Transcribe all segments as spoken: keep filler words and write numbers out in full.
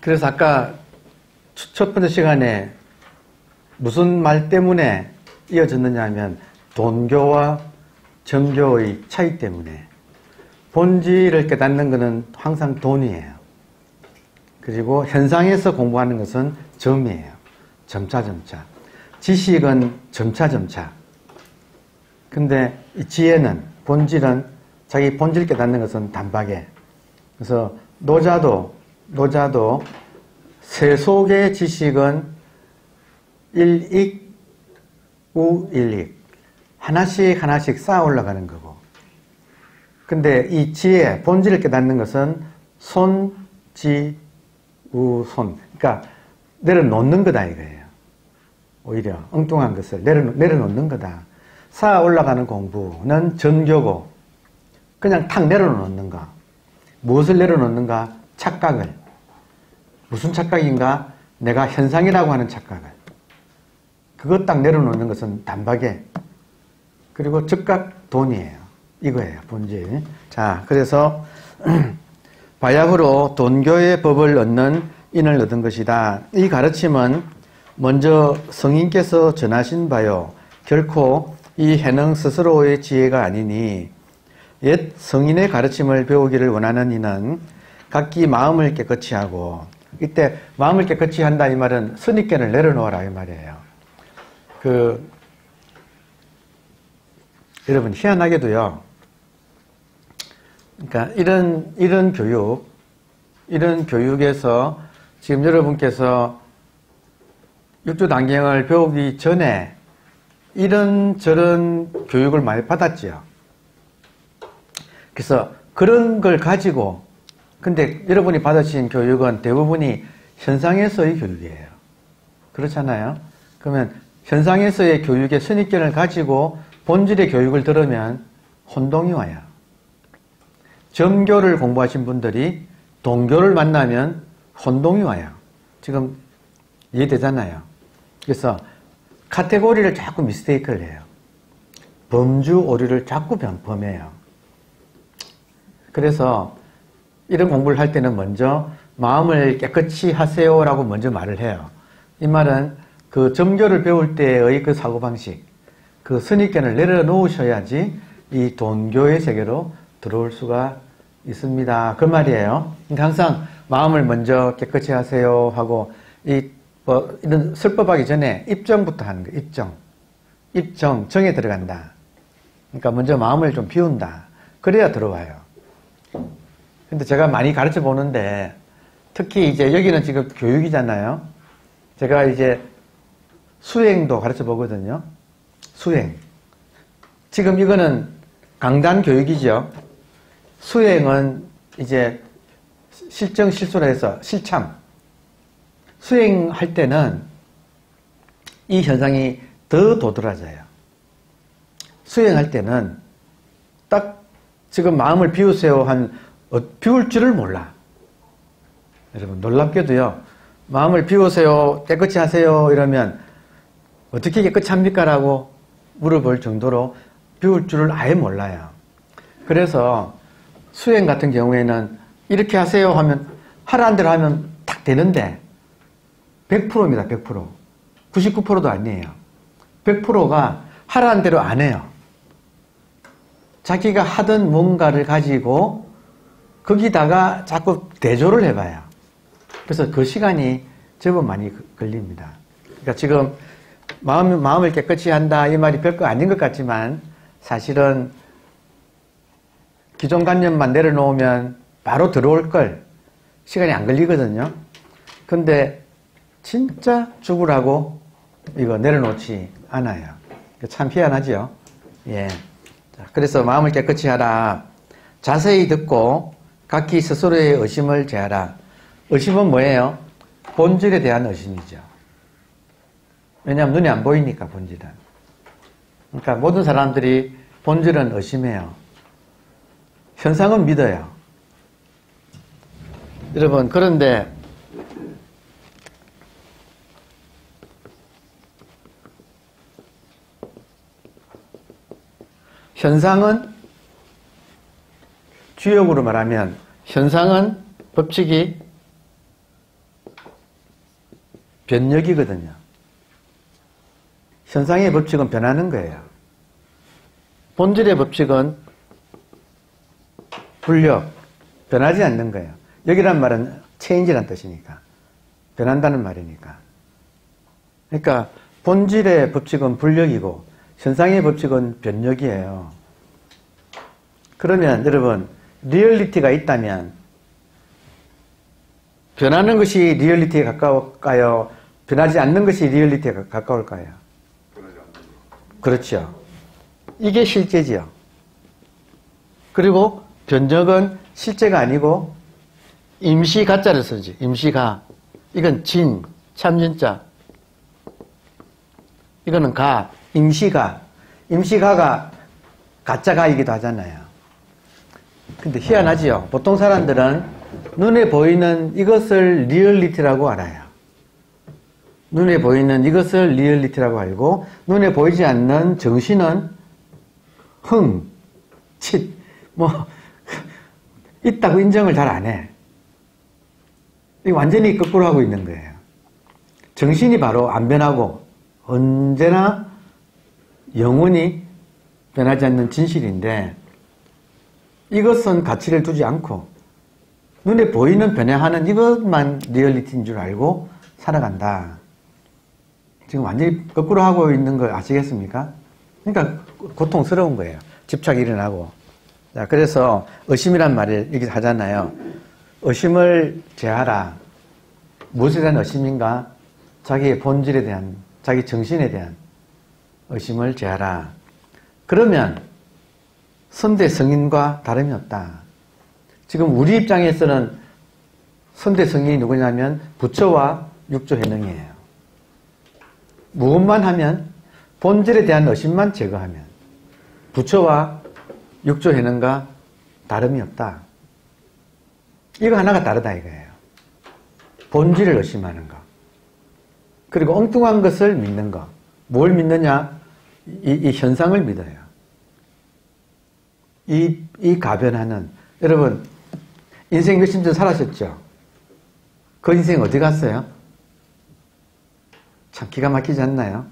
그래서 아까 첫 번째 시간에 무슨 말 때문에 이어졌느냐 하면 돈교와 정교의 차이 때문에 본질을 깨닫는 것은 항상 돈이에요. 그리고 현상에서 공부하는 것은 점이에요. 점차점차. 지식은 점차점차. 근데 이 지혜는, 본질은, 자기 본질 깨닫는 것은 단박에. 그래서 노자도, 노자도 세속의 지식은 일익, 우일익. 하나씩 하나씩 쌓아 올라가는 거고. 근데 이 지혜, 본질을 깨닫는 것은 손, 지, 우, 손. 그러니까 내려놓는 거다 이거예요. 오히려 엉뚱한 것을 내려, 내려놓는 거다. 쌓아 올라가는 공부는 정교고 그냥 탁 내려놓는 거. 무엇을 내려놓는가? 착각을. 무슨 착각인가? 내가 현상이라고 하는 착각을. 그것 딱 내려놓는 것은 단박에. 그리고 즉각 돈이에요. 이거예요, 본질. 자, 그래서 바야흐로 돈교의 법을 얻는 인을 얻은 것이다. 이 가르침은 먼저 성인께서 전하신 바요. 결코 이 해능 스스로의 지혜가 아니니 옛 성인의 가르침을 배우기를 원하는 이는 각기 마음을 깨끗이 하고, 이때 마음을 깨끗이 한다 이 말은 선입견을 내려놓아라 이 말이에요. 그 여러분 희한하게도요. 그러니까 이런 이런 교육, 이런 교육에서 지금 여러분께서 육조단경을 배우기 전에 이런 저런 교육을 많이 받았지요. 그래서 그런 걸 가지고, 근데 여러분이 받으신 교육은 대부분이 현상에서의 교육이에요. 그렇잖아요. 그러면 현상에서의 교육의 선입견을 가지고 본질의 교육을 들으면 혼동이 와요. 점교를 공부하신 분들이 동교를 만나면 혼동이 와요. 지금 이해되잖아요. 그래서 카테고리를 자꾸 미스테이크를 해요. 범주 오류를 자꾸 범해요. 그래서 이런 공부를 할 때는 먼저 마음을 깨끗이 하세요라고 먼저 말을 해요. 이 말은 그 점교를 배울 때의 그 사고방식, 그 선입견을 내려놓으셔야지 이 돈교의 세계로 들어올 수가 있습니다. 그 말이에요. 항상 마음을 먼저 깨끗이 하세요 하고, 이, 뭐, 이런 설법하기 전에 입정부터 하는 거예요. 입정. 입정, 정에 들어간다. 그러니까 먼저 마음을 좀 비운다. 그래야 들어와요. 근데 제가 많이 가르쳐 보는데, 특히 이제 여기는 지금 교육이잖아요. 제가 이제 수행도 가르쳐 보거든요. 수행. 지금 이거는 강단 교육이죠. 수행은 이제 실정 실수로 해서 실참. 수행할 때는 이 현상이 더 도드라져요. 수행할 때는 딱 지금 마음을 비우세요 한 어, 비울 줄을 몰라. 여러분 놀랍게도요. 마음을 비우세요, 깨끗이 하세요 이러면 어떻게 깨끗이 합니까? 라고 물어볼 정도로 비울 줄을 아예 몰라요. 그래서 수행 같은 경우에는 이렇게 하세요 하면 하라는 대로 하면 딱 되는데 백 퍼센트입니다. 백 퍼센트. 구십구 퍼센트도 아니에요. 백 퍼센트가 하라는 대로 안 해요. 자기가 하던 뭔가를 가지고 거기다가 자꾸 대조를 해봐요. 그래서 그 시간이 제법 많이 걸립니다. 그러니까 지금 마음, 마음을 깨끗이 한다 이 말이 별거 아닌 것 같지만 사실은 기존 관념만 내려놓으면 바로 들어올 걸 시간이 안 걸리거든요. 근데 진짜 죽으라고 이거 내려놓지 않아요. 참 희한하죠. 예. 그래서 마음을 깨끗이 하라. 자세히 듣고 각기 스스로의 의심을 제하라. 의심은 뭐예요? 본질에 대한 의심이죠. 왜냐하면 눈에 안 보이니까 본질은. 그러니까 모든 사람들이 본질은 의심해요. 현상은 믿어요. 여러분 그런데 현상은 주역으로 말하면 현상은 법칙이 변력이거든요. 현상의 법칙은 변하는 거예요. 본질의 법칙은 불력, 변하지 않는 거예요. 여기란 말은 체인지란 뜻이니까. 변한다는 말이니까. 그러니까 본질의 법칙은 불력이고 현상의 법칙은 변력이에요. 그러면 여러분 리얼리티가 있다면 변하는 것이 리얼리티에 가까울까요? 변하지 않는 것이 리얼리티에 가까울까요? 그렇죠. 이게 실제지요. 그리고 변적은 실제가 아니고 임시 가짜를 쓰지. 임시가. 이건 진, 참진자. 이거는 가, 임시가. 임시가가 가짜가이기도 하잖아요. 근데 희한하지요. 보통 사람들은 눈에 보이는 이것을 리얼리티라고 알아요. 눈에 보이는 이것을 리얼리티라고 알고 눈에 보이지 않는 정신은 흥, 칫, 뭐 있다고 인정을 잘 안 해. 이거 완전히 거꾸로 하고 있는 거예요. 정신이 바로 안 변하고 언제나 영원히 변하지 않는 진실인데 이것은 가치를 두지 않고 눈에 보이는 변화하는 이것만 리얼리티인 줄 알고 살아간다. 지금 완전히 거꾸로 하고 있는 걸 아시겠습니까? 그러니까 고통스러운 거예요. 집착이 일어나고. 자, 그래서 의심이란 말을 이렇게 하잖아요. 의심을 제하라. 무엇에 대한 의심인가? 자기의 본질에 대한, 자기 정신에 대한 의심을 제하라. 그러면 선대 성인과 다름이 없다. 지금 우리 입장에서는 선대 성인이 누구냐면 부처와 육조 해능이에요. 무엇만 하면 본질에 대한 의심만 제거하면 부처와 육조 해능과 다름이 없다. 이거 하나가 다르다 이거예요. 본질을 의심하는 것. 그리고 엉뚱한 것을 믿는 것. 뭘 믿느냐? 이, 이 현상을 믿어요. 이, 이 가변하는. 여러분, 인생 몇십 년 살아셨죠? 그 인생 어디 갔어요? 참 기가 막히지 않나요?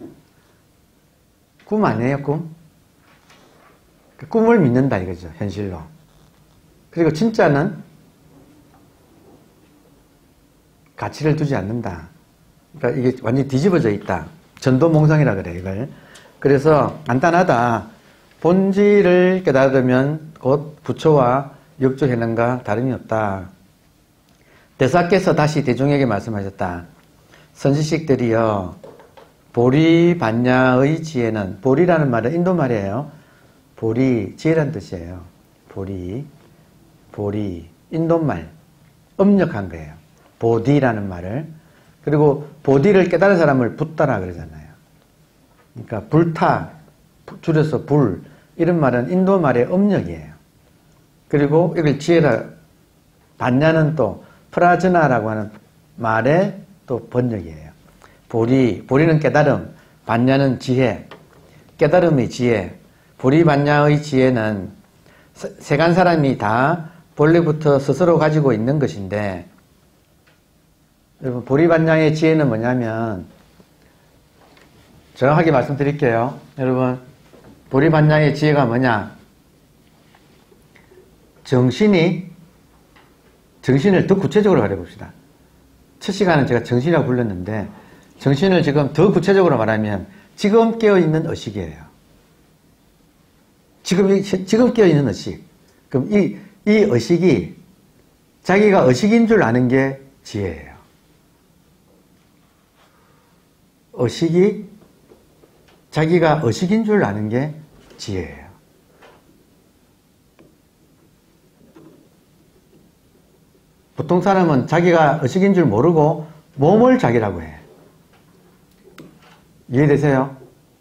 꿈 아니에요, 꿈? 그 꿈을 믿는다 이거죠, 현실로. 그리고 진짜는 가치를 두지 않는다. 그러니까 이게 완전히 뒤집어져 있다. 전도몽상이라 그래, 이걸. 그래서 간단하다. 본질을 깨달으면 곧 부처와 육조해능과 다름이 없다. 대사께서 다시 대중에게 말씀하셨다. 선지식들이여 보리 반야의 지혜는, 보리라는 말은 인도 말이에요. 보리, 지혜라는 뜻이에요. 보리, 보리, 인도말, 음력한 거예요. 보디라는 말을. 그리고 보디를 깨달은 사람을 붓다라 그러잖아요. 그러니까 불타, 줄여서 불, 이런 말은 인도 말의 음력이에요. 그리고 이걸 지혜라, 반야는 또 프라즈나라고 하는 말의 또 번역이에요. 보리, 보리는 깨달음, 반야는 지혜, 깨달음의 지혜. 보리 반야의 지혜는 세간 사람이 다 본래부터 스스로 가지고 있는 것인데, 여러분 보리 반야의 지혜는 뭐냐면, 정확하게 말씀드릴게요. 여러분 보리 반야의 지혜가 뭐냐? 정신이, 정신을 더 구체적으로 말해봅시다. 첫 시간은 제가 정신이라고 불렀는데 정신을 지금 더 구체적으로 말하면 지금 깨어있는 의식이에요. 지금, 지금 깨어있는 의식. 그럼 이, 이 의식이 자기가 의식인 줄 아는 게 지혜예요. 의식이 자기가 의식인 줄 아는 게 지혜예요. 보통 사람은 자기가 의식인 줄 모르고 몸을 자기라고 해. 이해되세요?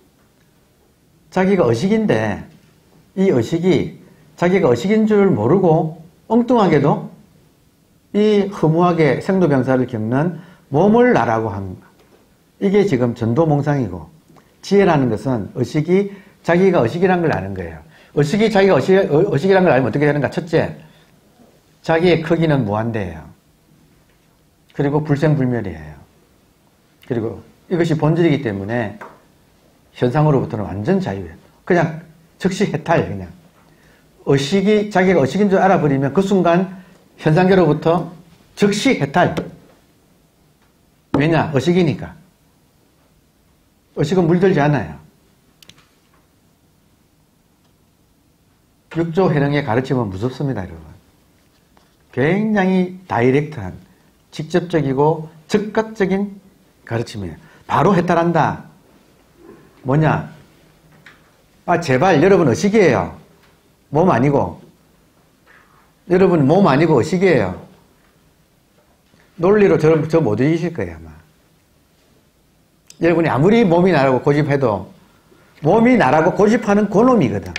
자기가 의식인데 이 의식이 자기가 의식인 줄 모르고 엉뚱하게도 이 허무하게 생로병사를 겪는 몸을 나라고 한, 이게 지금 전도몽상이고, 지혜라는 것은 의식이 자기가 의식이란 걸 아는 거예요. 의식이 자기가 의식, 의식이란 걸 알면 어떻게 되는가? 첫째, 자기의 크기는 무한대예요. 그리고 불생불멸이에요. 그리고 이것이 본질이기 때문에 현상으로부터는 완전 자유예요. 그냥 즉시 해탈, 그냥. 의식이, 자기가 의식인 줄 알아버리면 그 순간 현상계로부터 즉시 해탈. 왜냐? 의식이니까. 의식은 물들지 않아요. 육조 해능의 가르침은 무섭습니다, 여러분. 굉장히 다이렉트한, 직접적이고 즉각적인 가르침이에요. 바로 해탈한다. 뭐냐? 아, 제발, 여러분 의식이에요. 몸 아니고. 여러분 몸 아니고 의식이에요. 논리로 저를 저 못 이기실 거예요, 아마. 여러분이 아무리 몸이 나라고 고집해도 몸이 나라고 고집하는 그놈이거든.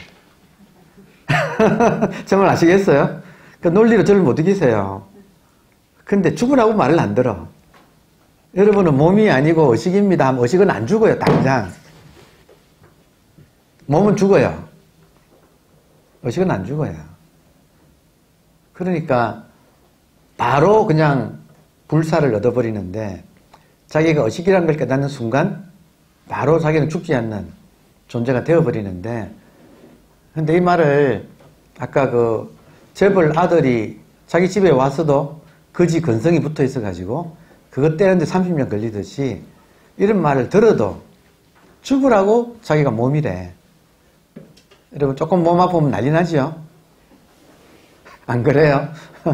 정말 아시겠어요? 그 논리로 저를 못 이기세요. 근데 죽으라고 말을 안 들어. 여러분은 몸이 아니고 의식입니다 하면 의식은 안 죽어요, 당장. 몸은 죽어요. 의식은 안 죽어요. 그러니까 바로 그냥 불사를 얻어버리는데 자기가 의식이라는 걸 깨닫는 순간 바로 자기는 죽지 않는 존재가 되어버리는데, 근데 이 말을 아까 그 재벌 아들이 자기 집에 왔어도 거지 근성이 붙어 있어가지고 그것 떼는데 삼십 년 걸리듯이 이런 말을 들어도 죽으라고 자기가 몸이래. 여러분 조금 몸 아프면 난리 나죠? 안 그래요?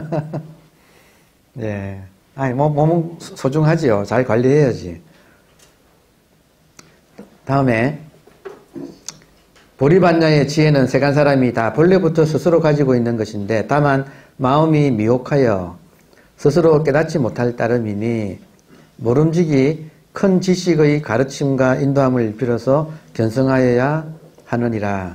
네. 아니, 뭐, 몸은 소중하지요. 잘 관리해야지. 다음에, 보리반야의 지혜는 세간 사람이 다 본래부터 스스로 가지고 있는 것인데, 다만, 마음이 미혹하여 스스로 깨닫지 못할 따름이니, 모름지기 큰 지식의 가르침과 인도함을 빌어서 견성하여야 하느니라.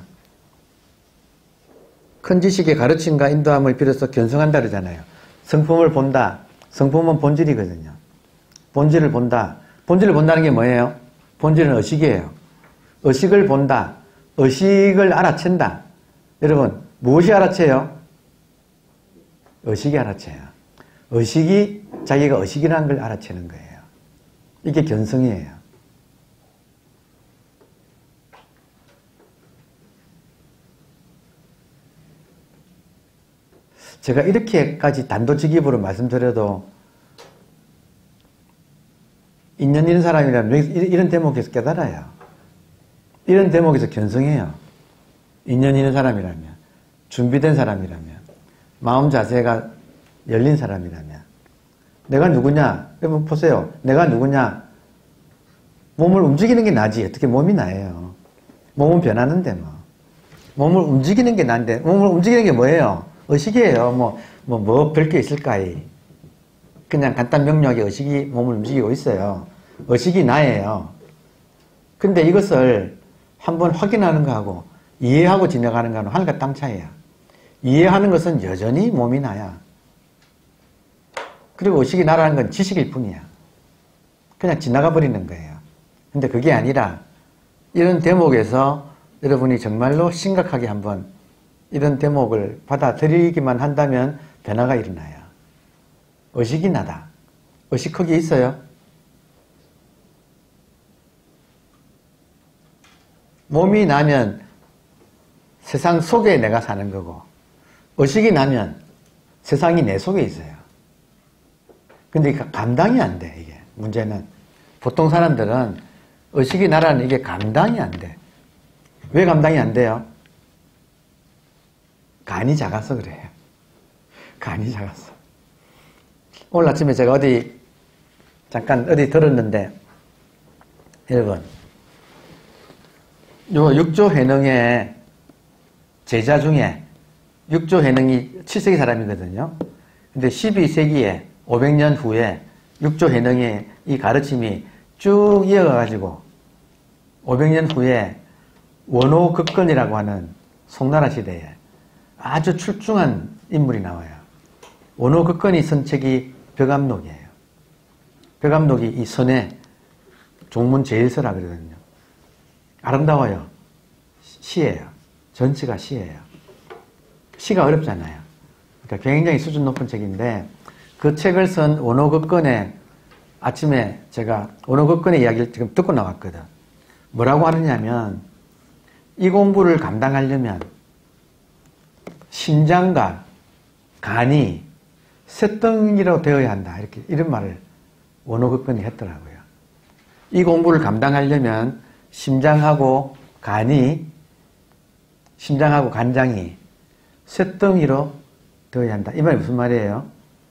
큰 지식의 가르침과 인도함을 빌어서 견성한다 그러잖아요. 성품을 본다. 성품은 본질이거든요. 본질을 본다. 본질을 본다는 게 뭐예요? 본질은 의식이에요. 의식을 본다. 의식을 알아챈다. 여러분, 무엇이 알아채요? 의식이 알아채요. 의식이 자기가 의식이라는 걸 알아채는 거예요. 이게 견성이에요. 제가 이렇게까지 단도직입으로 말씀드려도 인연 있는 사람이라면 이런 대목에서 깨달아요. 이런 대목에서 견성해요. 인연 있는 사람이라면, 준비된 사람이라면, 마음 자세가 열린 사람이라면. 내가 누구냐? 여러분 보세요. 내가 누구냐? 몸을 움직이는 게 나지. 어떻게 몸이 나예요? 몸은 변하는데 뭐. 몸을 움직이는 게 난데, 몸을 움직이는 게 뭐예요? 의식이에요. 뭐, 뭐, 뭐, 별게 있을까이. 그냥 간단 명료하게 의식이 몸을 움직이고 있어요. 의식이 나예요. 근데 이것을 한번 확인하는 거하고 이해하고 지나가는 거는 하늘과 땅 차이야. 이해하는 것은 여전히 몸이 나야. 그리고 의식이 나라는 건 지식일 뿐이야. 그냥 지나가 버리는 거예요. 근데 그게 아니라 이런 대목에서 여러분이 정말로 심각하게 한번 이런 대목을 받아들이기만 한다면 변화가 일어나요. 의식이 나다. 의식 거기에 있어요. 몸이 나면 세상 속에 내가 사는 거고, 의식이 나면 세상이 내 속에 있어요. 근데 감당이 안 돼, 이게. 문제는. 보통 사람들은 의식이 나라는 이게 감당이 안 돼. 왜 감당이 안 돼요? 간이 작아서 그래요. 간이 작았어. 오늘 아침에 제가 어디 잠깐 어디 들었는데, 여러분 요 육조 해능의 제자 중에 육조 해능이 칠 세기 사람이거든요. 근데 십이 세기에 오백 년 후에 육조 해능의 이 가르침이 쭉 이어가가지고 오백 년 후에 원호극건이라고 하는 송나라 시대에 아주 출중한 인물이 나와요. 원호극건이 쓴 책이 벽암록이에요. 벽암록이 이 선의 종문 제일서라 그러거든요. 아름다워요. 시예요. 전체가 시예요. 시가 어렵잖아요. 그러니까 굉장히 수준 높은 책인데 그 책을 쓴 원호극건의 아침에 제가 원어급권의 이야기를 지금 듣고 나왔거든. 뭐라고 하느냐면 이 공부를 감당하려면 심장과 간이 쇳덩이로 되어야 한다. 이렇게 이런 말을 원어급권이 했더라고요. 이 공부를 감당하려면 심장하고 간이 심장하고 간장이 쇳덩이로 되어야 한다. 이 말이 무슨 말이에요?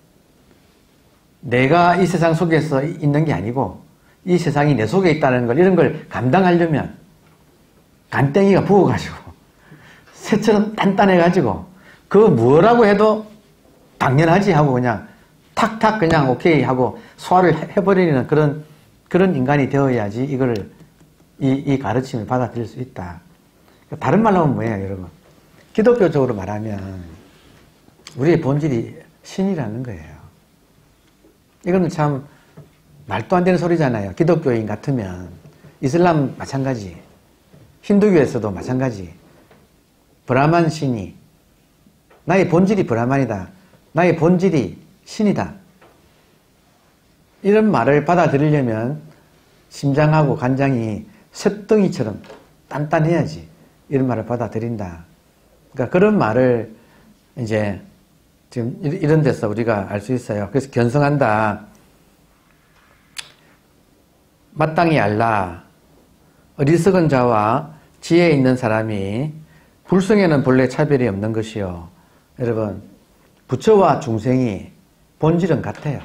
내가 이 세상 속에서 있는 게 아니고 이 세상이 내 속에 있다는 걸, 이런 걸 감당하려면 간땡이가 부어가지고 쇠처럼 단단해가지고 그 뭐라고 해도 당연하지 하고 그냥 탁탁 그냥 오케이 하고 소화를 해버리는 그런 그런 인간이 되어야지 이걸 이, 이 가르침을 받아들일 수 있다. 다른 말로 하면 뭐예요, 여러분? 기독교적으로 말하면 우리의 본질이 신이라는 거예요. 이거는 참 말도 안 되는 소리잖아요. 기독교인 같으면 이슬람 마찬가지, 힌두교에서도 마찬가지. 브라만 신이 나의 본질이 브라만이다. 나의 본질이 신이다. 이런 말을 받아들이려면 심장하고 간장이 쇳덩이처럼 단단해야지 이런 말을 받아들인다. 그러니까 그런 말을 이제 지금 이런 데서 우리가 알 수 있어요. 그래서 견성한다. 마땅히 알라. 어리석은 자와 지혜 있는 사람이 불성에는 본래 차별이 없는 것이요. 여러분, 부처와 중생이 본질은 같아요.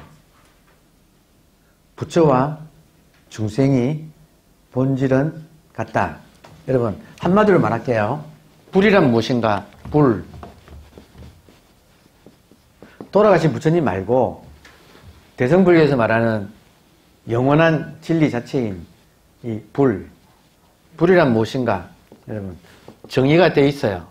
부처와 중생이 본질은 같다. 여러분, 한마디로 말할게요. 불이란 무엇인가? 불. 돌아가신 부처님 말고 대성불교에서 말하는 영원한 진리 자체인 이 불. 불이란 무엇인가? 여러분, 정의가 되어 있어요.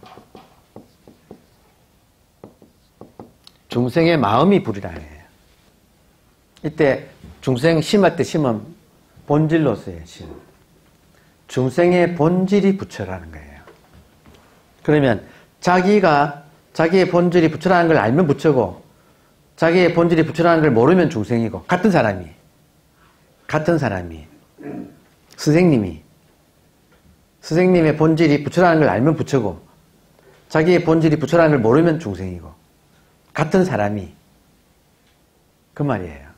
중생의 마음이 불이라 해요. 이때 중생 심할 때 심은 본질로서의 심. 중생의 본질이 부처라는 거예요. 그러면 자기가 자기의 본질이 부처라는 걸 알면 부처고 자기의 본질이 부처라는 걸 모르면 중생이고 같은 사람이 같은 사람이 스승님이 스승님의 본질이 부처라는 걸 알면 부처고 자기의 본질이 부처라는 걸 모르면 중생이고 같은 사람이 그 말이에요.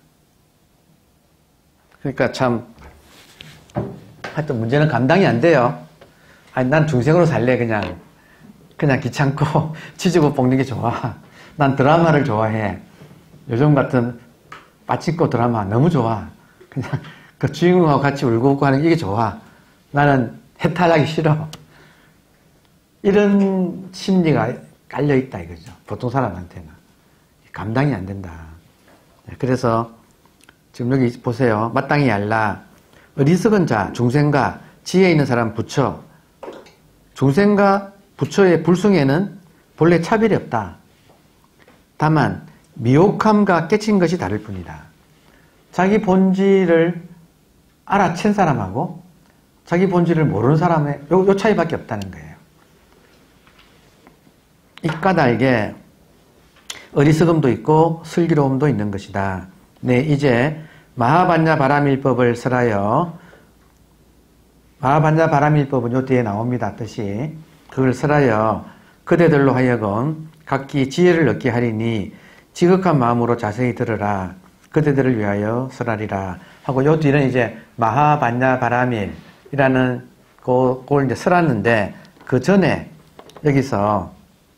그러니까 참 하여튼 문제는 감당이 안 돼요. 아니 난 중생으로 살래. 그냥 그냥 귀찮고 치즈고 볶는 게 좋아. 난 드라마를 좋아해. 요즘 같은 빠친코 드라마 너무 좋아. 그냥 그 주인공하고 같이 울고 웃고 하는 게 이게 좋아. 나는 해탈하기 싫어. 이런 심리가 깔려있다 이거죠. 보통 사람한테는. 감당이 안 된다. 그래서 지금 여기 보세요. 마땅히 알라. 어리석은 자, 중생과 지혜 있는 사람 부처. 중생과 부처의 불성에는 본래 차별이 없다. 다만 미혹함과 깨친 것이 다를 뿐이다. 자기 본질을 알아챈 사람하고 자기 본질을 모르는 사람의 요, 요 차이밖에 없다는 거예요. 이 까닭에 어리석음도 있고 슬기로움도 있는 것이다. 네, 이제 마하반야 바라밀법을 설하여 마하반야 바라밀법은 요 뒤에 나옵니다. 뜻이 그걸 설하여 그대들로 하여금 각기 지혜를 얻게 하리니 지극한 마음으로 자세히 들으라. 그대들을 위하여 설하리라 하고 요 뒤는 이제 마하반야 바라밀이라는 그, 그걸 이제 설하는데 그 전에 여기서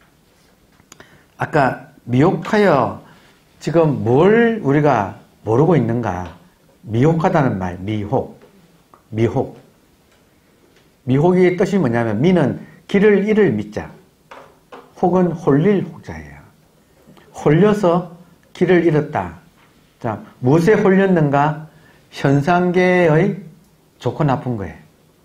아까 미혹하여 지금 뭘 우리가 모르고 있는가? 미혹하다는 말, 미혹. 미혹. 미혹의 뜻이 뭐냐면 미는 길을 잃을 미자. 혹은 홀릴 혹자예요. 홀려서 길을 잃었다. 자, 무엇에 홀렸는가? 현상계의 좋고 나쁜 거에.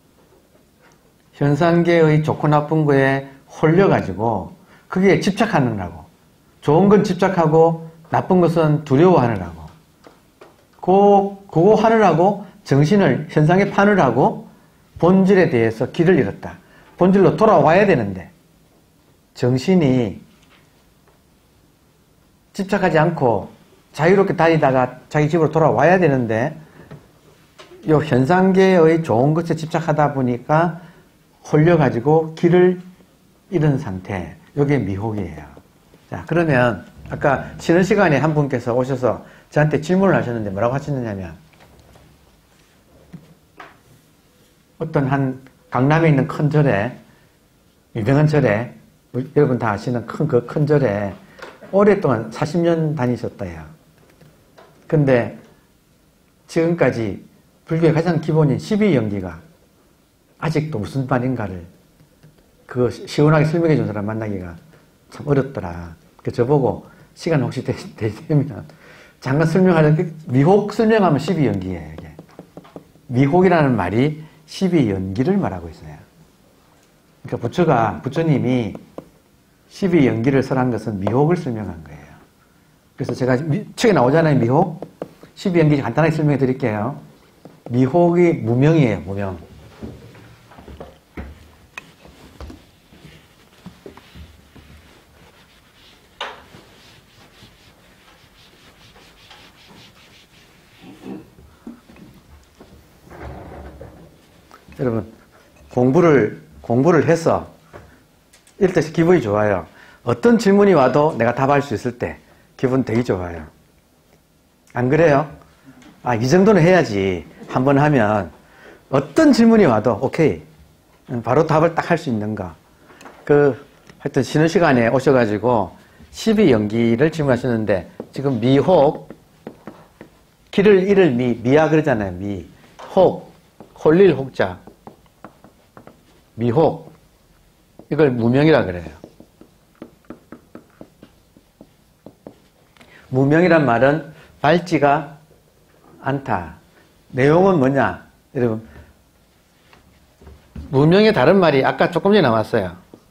현상계의 좋고 나쁜 거에 홀려가지고 그게 집착하느라고. 좋은 건 집착하고 나쁜 것은 두려워하느라고. 그, 그거 하느라고 정신을 현상에 파느라고 본질에 대해서 길을 잃었다. 본질로 돌아와야 되는데 정신이 집착하지 않고 자유롭게 다니다가 자기 집으로 돌아와야 되는데 요 현상계의 좋은 것에 집착하다 보니까 홀려가지고 길을 잃은 상태. 요게 미혹이에요. 자, 그러면 아까 쉬는 시간에 한 분께서 오셔서 저한테 질문을 하셨는데 뭐라고 하셨느냐면 어떤 한 강남에 있는 큰 절에 유명한 절에 여러분 다 아시는 큰 그 큰 절에 오랫동안 사십 년 다니셨다요. 근데 지금까지 불교의 가장 기본인 십이연기가 아직도 무슨 말인가를 그거 시원하게 설명해 준 사람 만나기가 참 어렵더라. 그 저보고 시간 혹시 되, 되면 잠깐 설명하는 미혹 설명하면 십이연기예요. 이게. 미혹이라는 말이 십이연기를 말하고 있어요. 그러니까 부처가 부처님이 십이연기를 설한 것은 미혹을 설명한 거예요. 그래서 제가 책에 나오잖아요. 미혹. 십이연기 간단하게 설명해 드릴게요. 미혹이 무명이에요. 무명. 여러분 공부를 공부를 해서 이럴 때 기분이 좋아요. 어떤 질문이 와도 내가 답할 수 있을 때 기분 되게 좋아요. 안 그래요? 아, 이 정도는 해야지. 한번 하면 어떤 질문이 와도 오케이. 바로 답을 딱 할 수 있는 거. 그 하여튼 쉬는 시간에 오셔가지고 십이연기를 질문하셨는데 지금 미혹 길을 잃을 미 미야 그러잖아요. 미 혹 홀릴 혹자 미혹 이걸 무명이라 그래요. 무명이란 말은 밝지가 않다. 내용은 뭐냐? 여러분 무명의 다른 말이 아까 조금 전에 나왔어요.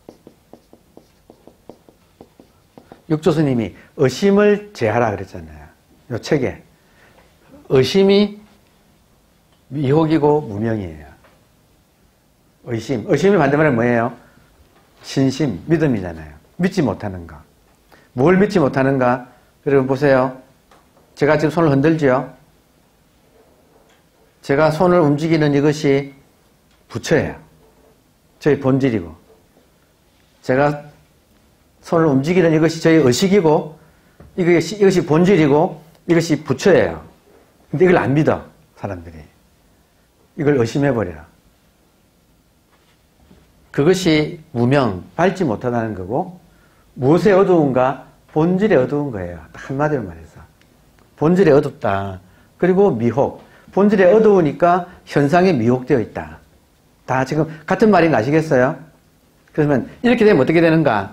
육조스님이 의심을 제하라 그랬잖아요. 이 책에 의심이 미혹이고 무명이에요. 의심. 의심의 반대말은 뭐예요? 신심, 믿음이잖아요. 믿지 못하는 거. 뭘 믿지 못하는가? 여러분 보세요. 제가 지금 손을 흔들지요? 제가 손을 움직이는 이것이 부처예요. 저희 본질이고. 제가 손을 움직이는 이것이 저희 의식이고, 이것이, 이것이 본질이고, 이것이 부처예요. 근데 이걸 안 믿어, 사람들이. 이걸 의심해버려. 그것이 무명, 밝지 못하다는 거고, 무엇의 어두운가? 본질의 어두운 거예요. 한마디로 말해서. 본질의 어둡다. 그리고 미혹. 본질의 어두우니까 현상에 미혹되어 있다. 다 지금 같은 말인 거 아시겠어요? 그러면 이렇게 되면 어떻게 되는가?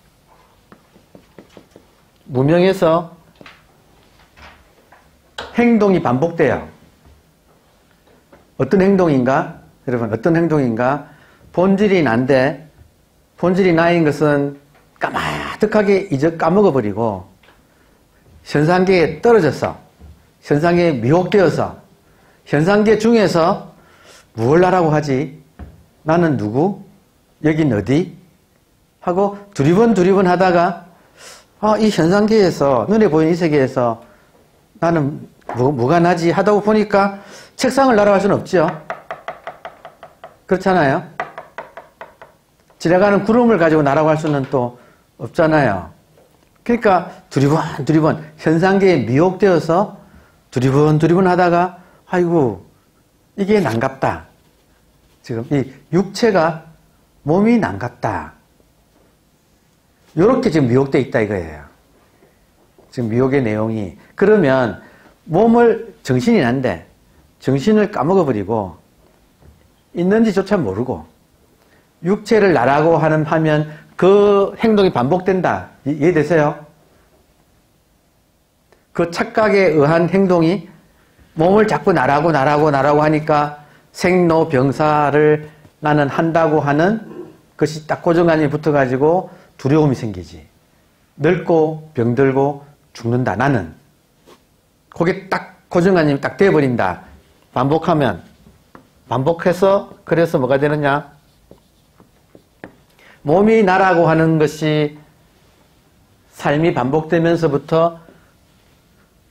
무명에서 행동이 반복돼요. 어떤 행동인가? 여러분 어떤 행동인가? 본질이 난데 본질이 나인 것은 까마득하게 잊어 까먹어버리고 현상계에 떨어져서 현상계에 미혹되어서 현상계 중에서 무엇을 하라고 하지? 나는 누구? 여긴 어디? 하고 두리번 두리번 하다가 아, 이 현상계에서 눈에 보이는 이 세계에서 나는 뭐, 뭐가 나지? 하다 보니까 책상을 날아갈 수는 없죠. 그렇잖아요. 지나가는 구름을 가지고 날아갈 수는 또 없잖아요. 그러니까 두리번 두리번 현상계에 미혹되어서 두리번 두리번 하다가 아이고 이게 난갑다. 지금 이 육체가 몸이 난갑다. 이렇게 지금 미혹되어 있다 이거예요. 지금 미혹의 내용이. 그러면 몸을 정신이 난데 정신을 까먹어버리고 있는지조차 모르고 육체를 나라고 하는 하면 그 행동이 반복된다. 이해되세요? 그 착각에 의한 행동이 몸을 자꾸 나라고 나라고 나라고 하니까 생로병사를 나는 한다고 하는 것이 딱 고정관념이 붙어가지고 두려움이 생기지. 늙고 병들고 죽는다. 나는. 그게 딱 고정관념이 딱 돼버린다. 반복하면. 반복해서 그래서 뭐가 되느냐? 몸이 나라고 하는 것이 삶이 반복되면서부터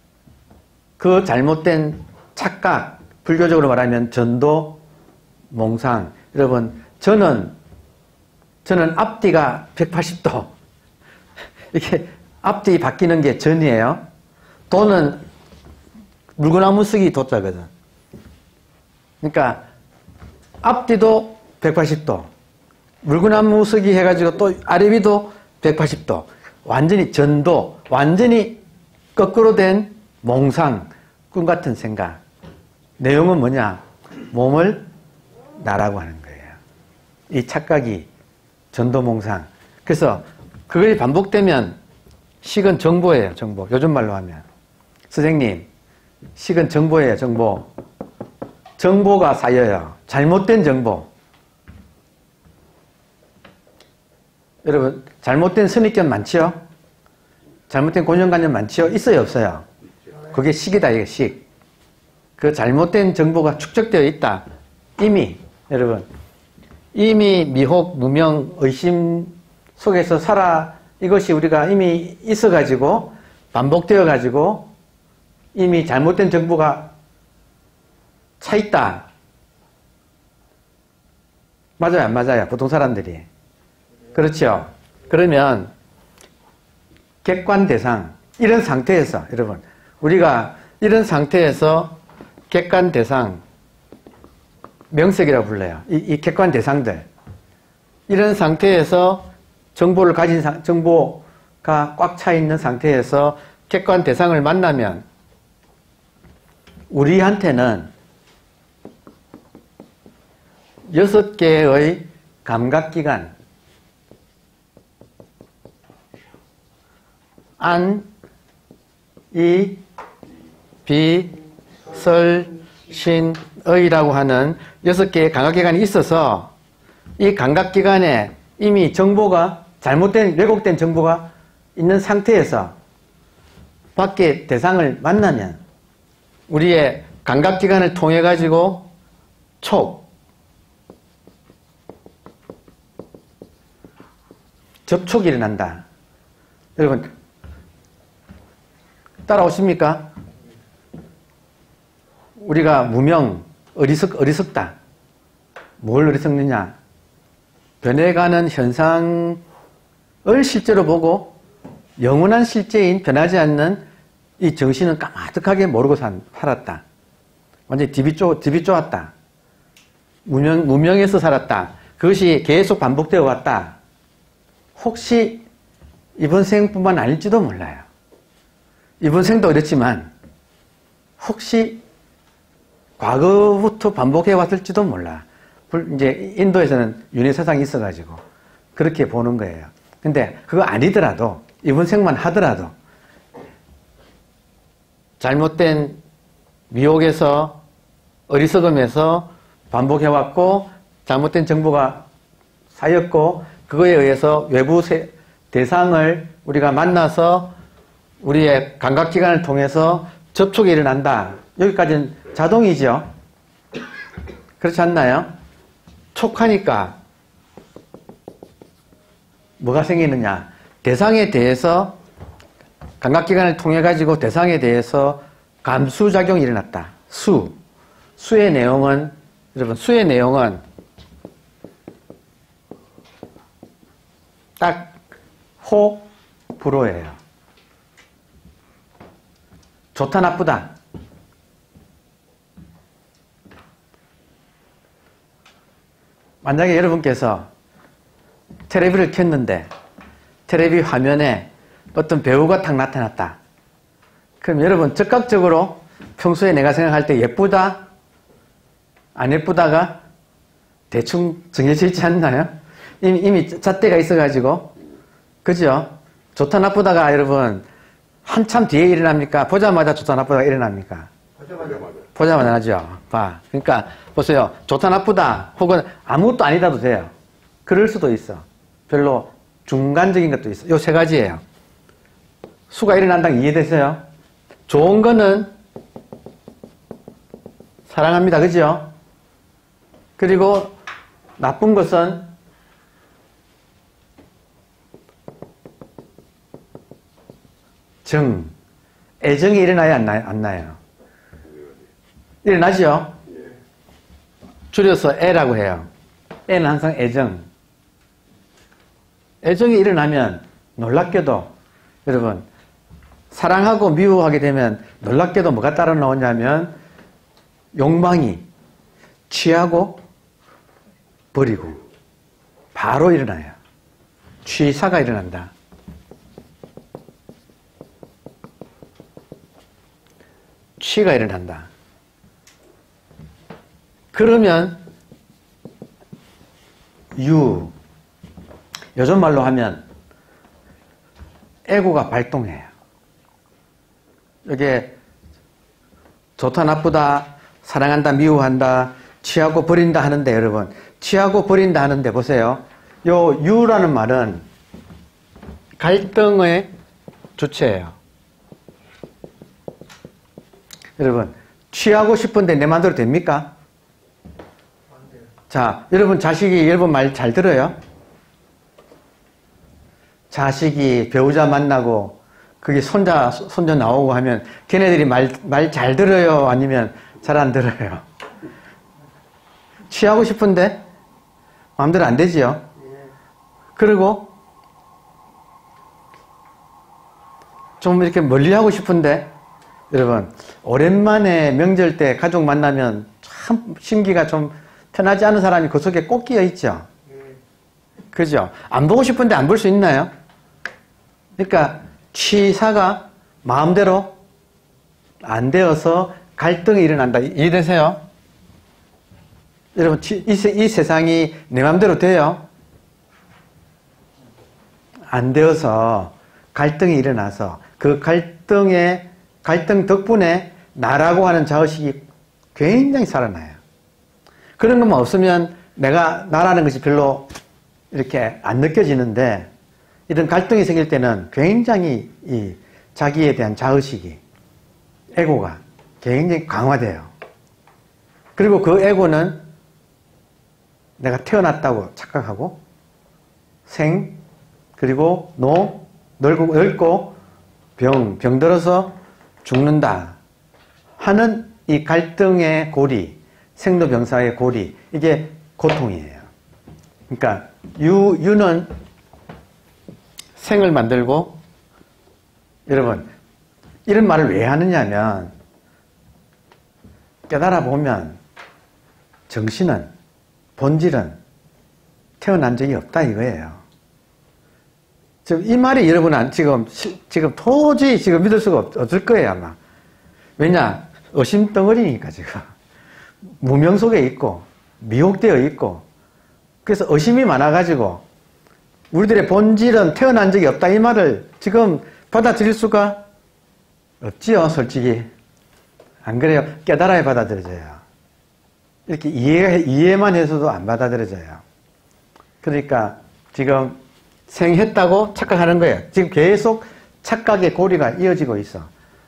그 잘못된 착각, 불교적으로 말하면 전도, 몽상. 여러분, 저는, 저는 앞뒤가 백팔십 도. 이렇게 앞뒤 바뀌는 게 전이에요. 도는 물구나무 쓰기 도자거든. 그러니까 앞뒤도 백팔십 도. 물구나무 쓰기 해가지고 또 아래위도 백팔십 도. 완전히 전도, 완전히 거꾸로 된 몽상, 꿈 같은 생각. 내용은 뭐냐? 몸을 나라고 하는 거예요. 이 착각이 전도몽상. 그래서 그것이 반복되면 식은 정보예요. 정보. 요즘 말로 하면. 선생님, 식은 정보예요. 정보. 정보가 쌓여요. 잘못된 정보. 여러분, 잘못된 선입견 많지요? 잘못된 고정관념 많지요? 있어요? 없어요? 그게 식이다. 이게 식. 그 잘못된 정보가 축적되어 있다. 이미 여러분 이미 미혹, 무명, 의심 속에서 살아 이것이 우리가 이미 있어가지고 반복되어가지고 이미 잘못된 정보가 차있다. 맞아요? 안 맞아요? 보통 사람들이. 그렇죠? 그러면 객관 대상 이런 상태에서 여러분 우리가 이런 상태에서 객관 대상 명색이라고 불러요. 이, 이 객관 대상들. 이런 상태에서 정보를 가진 상, 정보가 꽉 차 있는 상태에서 객관 대상을 만나면 우리한테는 여섯 개의 감각기관 안, 이, 비, 설, 신, 의라고 하는 여섯 개의 감각기관이 있어서 이 감각기관에 이미 정보가 잘못된 왜곡된 정보가 있는 상태에서 밖에 대상을 만나면 우리의 감각기관을 통해 가지고 촉, 접촉이 일어난다. 여러분 따라오십니까? 우리가 무명, 어리석, 어리석다. 뭘 어리석느냐? 변해가는 현상을 실제로 보고 영원한 실제인 변하지 않는 이 정신은 까마득하게 모르고 산, 살았다. 완전히 디비 쪼, 디비 쪼았다. 무명, 무명에서 살았다. 그것이 계속 반복되어 왔다. 혹시 이번 생뿐만 아닐지도 몰라요. 이번 생도 그렇지만 혹시 과거부터 반복해 왔을지도 몰라. 이제 인도에서는 윤회 사상이 있어가지고 그렇게 보는 거예요. 근데 그거 아니더라도 이번 생만 하더라도 잘못된 미혹에서 어리석음에서 반복해 왔고 잘못된 정보가 쌓였고 그거에 의해서 외부 세, 대상을 우리가 만나서 우리의 감각기관을 통해서 접촉이 일어난다. 여기까지는 자동이죠. 그렇지 않나요? 촉하니까 뭐가 생기느냐? 대상에 대해서 감각기관을 통해 가지고 대상에 대해서 감수작용이 일어났다. 수. 수의 내용은 여러분 수의 내용은 딱 호, 불호예요. 좋다 나쁘다. 만약에 여러분께서 텔레비를 켰는데 텔레비 화면에 어떤 배우가 탁 나타났다. 그럼 여러분 즉각적으로 평소에 내가 생각할 때 예쁘다, 안 예쁘다가 대충 정해져 있지 않나요? 이미, 이미 잣대가 있어가지고 그죠? 좋다 나쁘다가 여러분 한참 뒤에 일어납니까? 보자마자 좋다 나쁘다가 일어납니까? 보자마자 보자마자 하죠. 봐. 그러니까 보세요. 좋다 나쁘다 혹은 아무것도 아니다도 돼요. 그럴 수도 있어. 별로 중간적인 것도 있어. 요 세 가지예요. 수가 일어난다는 게 이해되세요? 좋은 거는 사랑합니다. 그죠? 그리고 나쁜 것은 정, 애정이 일어나야 안 나요? 안 나요? 일어나죠? 줄여서 애라고 해요. 애는 항상 애정. 애정이 일어나면 놀랍게도 여러분 사랑하고 미워하게 되면 놀랍게도 뭐가 따라 나오냐면 욕망이 취하고 버리고 바로 일어나요. 취사가 일어난다. 취가 일어난다. 그러면 유, 요즘 말로 하면 에고가 발동해요. 이게 좋다 나쁘다 사랑한다 미워한다 취하고 버린다 하는데 여러분 취하고 버린다 하는데 보세요. 요 유라는 말은 갈등의 주체예요. 여러분 취하고 싶은데 내 마음대로 됩니까? 자, 여러분 자식이 여러분 말 잘 들어요? 자식이 배우자 만나고 그게 손자, 손자 나오고 하면 걔네들이 말, 말 잘 들어요? 아니면 잘 안 들어요? 취하고 싶은데 마음대로 안 되지요? 그리고 좀 이렇게 멀리 하고 싶은데 여러분 오랜만에 명절 때 가족 만나면 참 심기가 좀 편하지 않은 사람이 그 속에 꼭 끼어 있죠. 그죠? 안 보고 싶은데 안 볼 수 있나요? 그러니까 취사가 마음대로 안 되어서 갈등이 일어난다. 이해되세요? 여러분 이, 이 세상이 내 마음대로 돼요? 안 되어서 갈등이 일어나서 그 갈등의 갈등 덕분에 나라고 하는 자의식이 굉장히 살아나요. 그런 것만 없으면 내가 나라는 것이 별로 이렇게 안 느껴지는데 이런 갈등이 생길 때는 굉장히 이 자기에 대한 자의식이 에고가 굉장히 강화돼요. 그리고 그 에고는 내가 태어났다고 착각하고 생 그리고 노 늙고, 늙고 병 병들어서 죽는다 하는 이 갈등의 고리 생로병사의 고리 이게 고통이에요. 그러니까 유, 유는 생을 만들고 여러분 이런 말을 왜 하느냐면 깨달아 보면 정신은 본질은 태어난 적이 없다 이거예요. 지금 이 말이 여러분은 지금 지금 도저히 지금 믿을 수가 없을 거예요 아마. 왜냐 의심 덩어리니까 지금 무명 속에 있고 미혹되어 있고 그래서 의심이 많아가지고 우리들의 본질은 태어난 적이 없다 이 말을 지금 받아들일 수가 없지요 솔직히. 안 그래요? 깨달아야 받아들여져요. 이렇게 이해, 이해만 해서도 안 받아들여져요. 그러니까 지금 생했다고 착각하는 거예요. 지금 계속 착각의 고리가 이어지고 있어.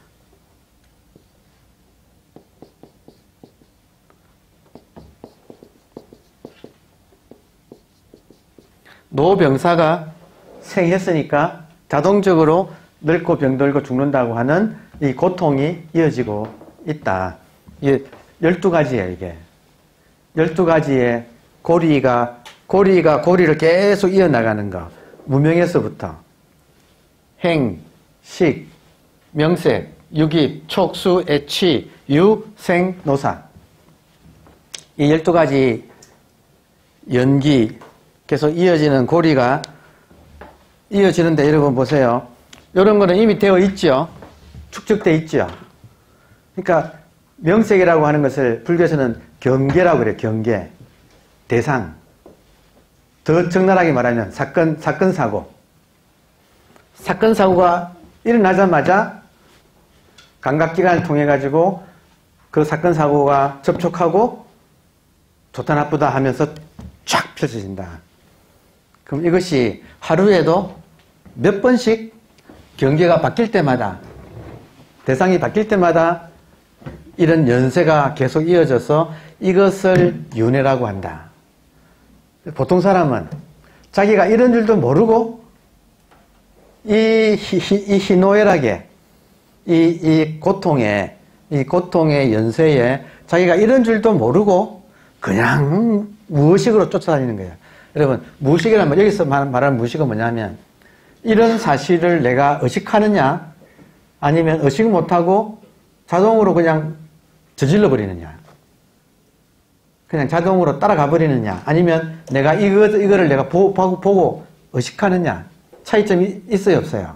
노병사가 생했으니까 자동적으로 늙고 병들고 죽는다고 하는 이 고통이 이어지고 있다. 이게 열두 가지예요, 이게. 열두 가지의 고리가, 고리가 고리를 계속 이어나가는 거. 무명에서부터. 행, 식, 명색, 유깁, 촉수, 애취, 유, 생, 노사. 이 열두 가지 연기, 계속 이어지는 고리가 이어지는데 여러분 보세요. 이런 거는 이미 되어 있죠. 축적되어 있죠. 그러니까 명색이라고 하는 것을 불교에서는 경계라고 그래요. 경계. 대상. 더 적나라하게 말하면 사건, 사건, 사고. 사건, 사고가 일어나자마자 감각기관을 통해 가지고 그 사건, 사고가 접촉하고 좋다 나쁘다 하면서 쫙 펼쳐진다. 그럼 이것이 하루에도 몇 번씩 경계가 바뀔 때마다 대상이 바뀔 때마다 이런 연세가 계속 이어져서 이것을 윤회라고 한다. 보통 사람은 자기가 이런 줄도 모르고 이, 이, 이 희노애락에 이, 이 고통에 이 고통의 연쇄에 자기가 이런 줄도 모르고 그냥 무의식으로 쫓아다니는 거예요. 여러분, 무의식이라면 여기서 말하는 무의식은 뭐냐면 이런 사실을 내가 의식하느냐 아니면 의식 못하고 자동으로 그냥 저질러 버리느냐, 그냥 자동으로 따라가 버리느냐, 아니면 내가 이거, 이거를 내가 보, 보고, 보고 의식하느냐, 차이점이 있어요, 없어요?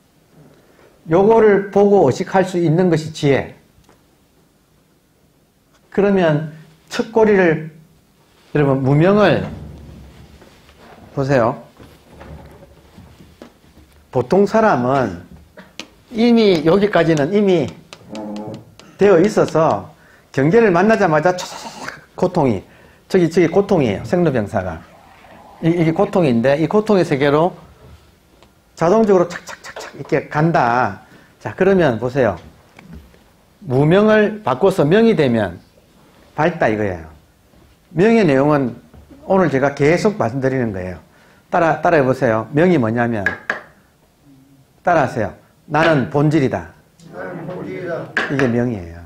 요거를 보고 의식할 수 있는 것이 지혜. 그러면 첫 꼬리를, 여러분, 무명을 보세요. 보통 사람은 이미 여기까지는 이미 되어 있어서 경계를 만나자마자 촤촤촤 고통이, 저기 저기 고통이에요. 생로병사가. 이게 고통인데 이 고통의 세계로 자동적으로 착착착착 이렇게 간다. 자, 그러면 보세요. 무명을 바꿔서 명이 되면 밝다 이거예요. 명의 내용은 오늘 제가 계속 말씀드리는 거예요. 따라 따라해 보세요. 명이 뭐냐면, 따라하세요. 나는 본질이다. 나는 본질이다. 이게 명이에요.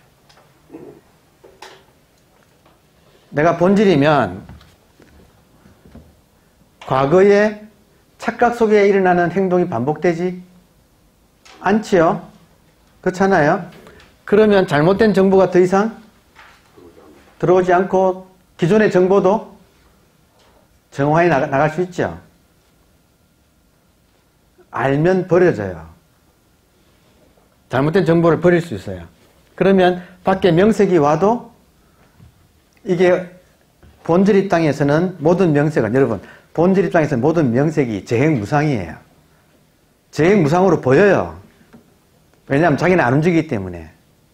내가 본질이면 과거에 착각 속에 일어나는 행동이 반복되지 않지요? 그렇잖아요? 그러면 잘못된 정보가 더 이상 들어오지 않고 기존의 정보도 정화해 나가, 나갈 수 있죠? 알면 버려져요. 잘못된 정보를 버릴 수 있어요. 그러면 밖에 명색이 와도 이게 본질 입장에서는 모든 명색은, 여러분, 본질 입장에서는 모든 명색이 재행무상이에요. 재행무상으로 보여요. 왜냐하면 자기는 안 움직이기 때문에.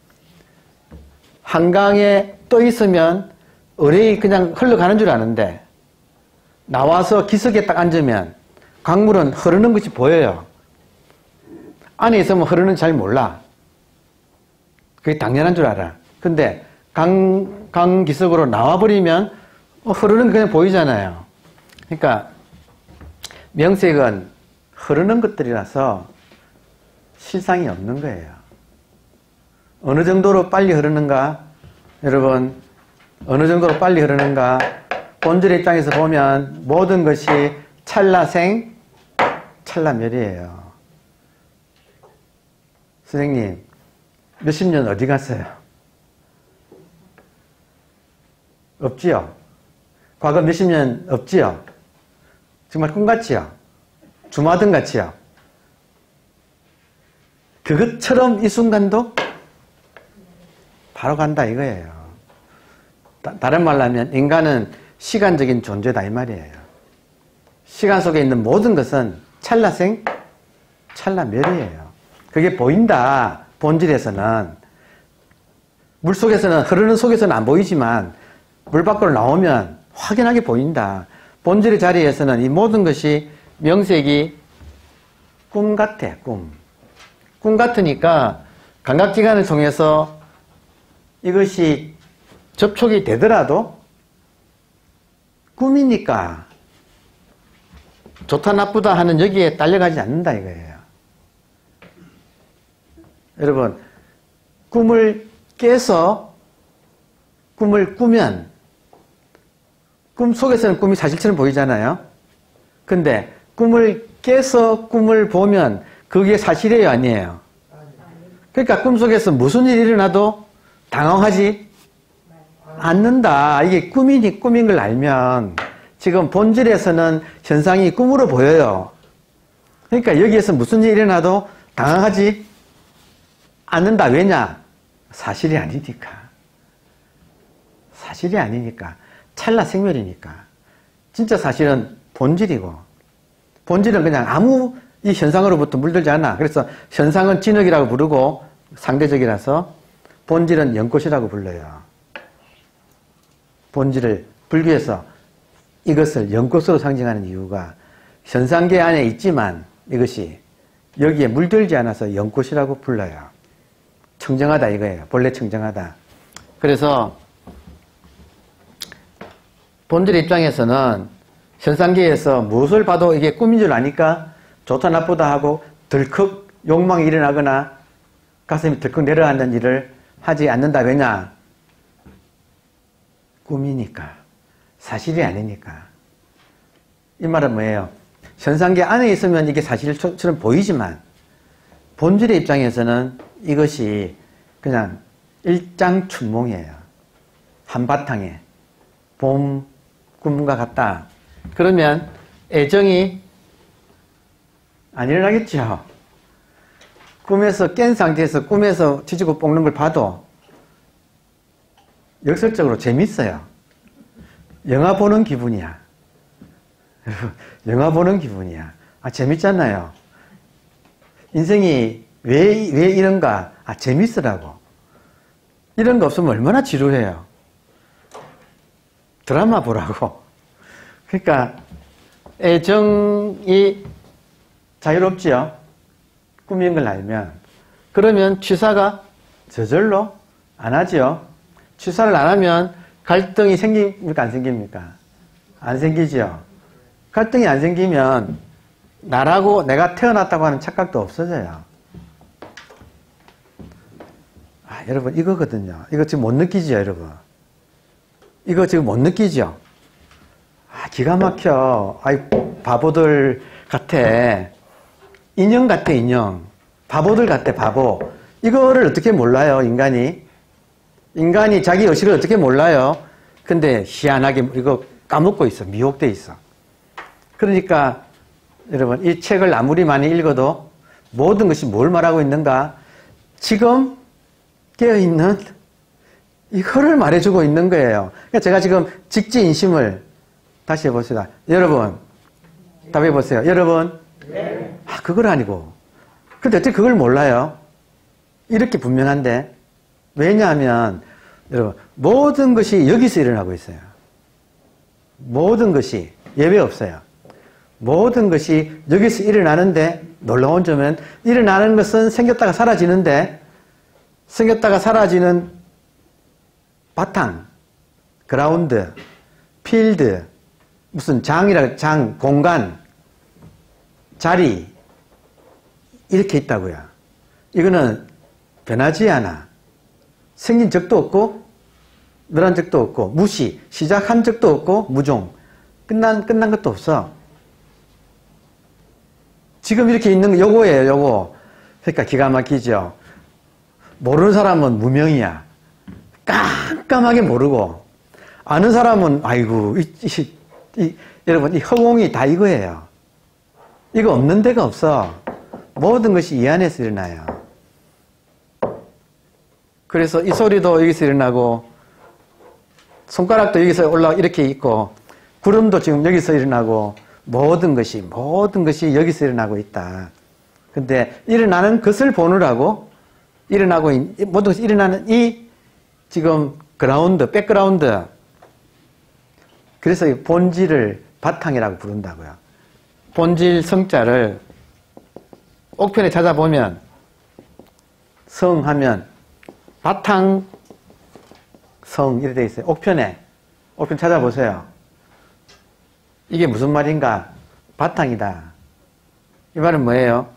한강에 떠 있으면 어뢰이 그냥 흘러가는 줄 아는데 나와서 기슭에 딱 앉으면 강물은 흐르는 것이 보여요. 안에 있으면 흐르는 잘 몰라. 그게 당연한 줄 알아. 근데 강, 강 기슭으로 나와버리면 흐르는 게 그냥 보이잖아요. 그러니까 명색은 흐르는 것들이라서 실상이 없는 거예요. 어느 정도로 빨리 흐르는가? 여러분, 어느 정도로 빨리 흐르는가? 본질의 입장에서 보면 모든 것이 찰나생, 찰나멸이에요. 선생님, 몇십 년 어디 갔어요? 없지요? 과거 몇십 년 없지요? 정말 꿈같지요? 주마등같이요? 그것처럼 이 순간도 바로 간다 이거예요. 다, 다른 말로 하면 인간은 시간적인 존재다 이 말이에요. 시간 속에 있는 모든 것은 찰나생, 찰나멸이에요. 그게 보인다. 본질에서는. 물속에서는, 흐르는 속에서는 안 보이지만 물 밖으로 나오면 확연하게 보인다. 본질의 자리에서는 이 모든 것이 명색이 꿈 같아, 꿈. 꿈 같으니까 감각기관을 통해서 이것이 접촉이 되더라도 꿈이니까 좋다 나쁘다 하는 여기에 딸려가지 않는다 이거예요. 여러분, 꿈을 깨서 꿈을 꾸면 꿈 속에서는 꿈이 사실처럼 보이잖아요. 근데 꿈을 깨서 꿈을 보면 그게 사실이에요, 아니에요? 그러니까 꿈속에서 무슨 일이 일어나도 당황하지 않는다. 이게 꿈이니 꿈인 걸 알면 지금 본질에서는 현상이 꿈으로 보여요. 그러니까 여기에서 무슨 일이 일어나도 당황하지 않는다. 왜냐? 사실이 아니니까. 사실이 아니니까. 찰나 생멸이니까. 진짜 사실은 본질이고, 본질은 그냥 아무 이 현상으로부터 물들지 않아. 그래서 현상은 진흙이라고 부르고 상대적이라서 본질은 연꽃이라고 불러요. 본질을 불교에서 이것을 연꽃으로 상징하는 이유가 현상계 안에 있지만 이것이 여기에 물들지 않아서 연꽃이라고 불러요. 청정하다 이거예요. 본래 청정하다. 그래서 본질의 입장에서는 현상계에서 무엇을 봐도 이게 꿈인 줄 아니까 좋다 나쁘다 하고 덜컥 욕망이 일어나거나 가슴이 덜컥 내려앉는 일을 하지 않는다. 왜냐? 꿈이니까. 사실이 아니니까. 이 말은 뭐예요? 현상계 안에 있으면 이게 사실처럼 보이지만 본질의 입장에서는 이것이 그냥 일장춘몽이에요. 한바탕에 봄 꿈과 같다. 그러면 애정이 안 일어나겠죠. 꿈에서 깬 상태에서 꿈에서 뒤지고 볶는 걸 봐도 역설적으로 재밌어요. 영화 보는 기분이야. 영화 보는 기분이야. 아, 재밌잖아요. 인생이 왜, 왜 이런가? 아, 재밌으라고. 이런 거 없으면 얼마나 지루해요. 드라마 보라고. 그러니까, 애정이 자유롭지요? 꿈인 걸 알면. 그러면 취사가 저절로 안 하죠? 취사를 안 하면 갈등이 생깁니까? 안 생깁니까? 안 생기죠? 갈등이 안 생기면 나라고 내가 태어났다고 하는 착각도 없어져요. 아, 여러분 이거거든요. 이거 지금 못 느끼죠, 여러분? 이거 지금 못 느끼죠? 아, 기가 막혀. 아이, 바보들 같아. 인형 같아, 인형. 바보들 같아, 바보. 이거를 어떻게 몰라요, 인간이? 인간이 자기 의식을 어떻게 몰라요? 근데 희한하게 이거 까먹고 있어. 미혹돼 있어. 그러니까 여러분 이 책을 아무리 많이 읽어도 모든 것이 뭘 말하고 있는가? 지금 깨어있는 이거를 말해주고 있는 거예요. 그러니까 제가 지금 직지인심을 다시 해봅시다. 여러분 답해보세요. 여러분 네. 아, 그걸 아니고 근데 어떻게 그걸 몰라요? 이렇게 분명한데 왜냐하면 여러분 모든 것이 여기서 일어나고 있어요. 모든 것이 예외 없어요. 모든 것이 여기서 일어나는데 놀라운 점은 일어나는 것은 생겼다가 사라지는데 생겼다가 사라지는 바탕, 그라운드, 필드, 무슨 장이라 장, 공간, 자리 이렇게 있다고요. 이거는 변하지 않아. 생긴 적도 없고 늘어난 적도 없고 무시, 시작한 적도 없고 무종, 끝난 끝난 것도 없어. 지금 이렇게 있는 거 요거예요, 요거. 그러니까 기가 막히죠. 모르는 사람은 무명이야. 깜깜하게 모르고 아는 사람은 아이고 이, 이, 이, 여러분 이 허공이 다 이거예요. 이거 없는 데가 없어. 모든 것이 이 안에서 일어나요. 그래서 이 소리도 여기서 일어나고 손가락도 여기서 올라 이렇게 있고 구름도 지금 여기서 일어나고 모든 것이 모든 것이 여기서 일어나고 있다. 근데 일어나는 것을 보느라고 일어나고 있, 모든 것이 일어나는 이 지금 그라운드, 백그라운드 그래서 이 본질을 바탕이라고 부른다고요. 본질 성자를 옥편에 찾아보면 성하면 바탕 성 이렇게 되어 있어요. 옥편에 옥편 찾아보세요. 이게 무슨 말인가? 바탕이다. 이 말은 뭐예요?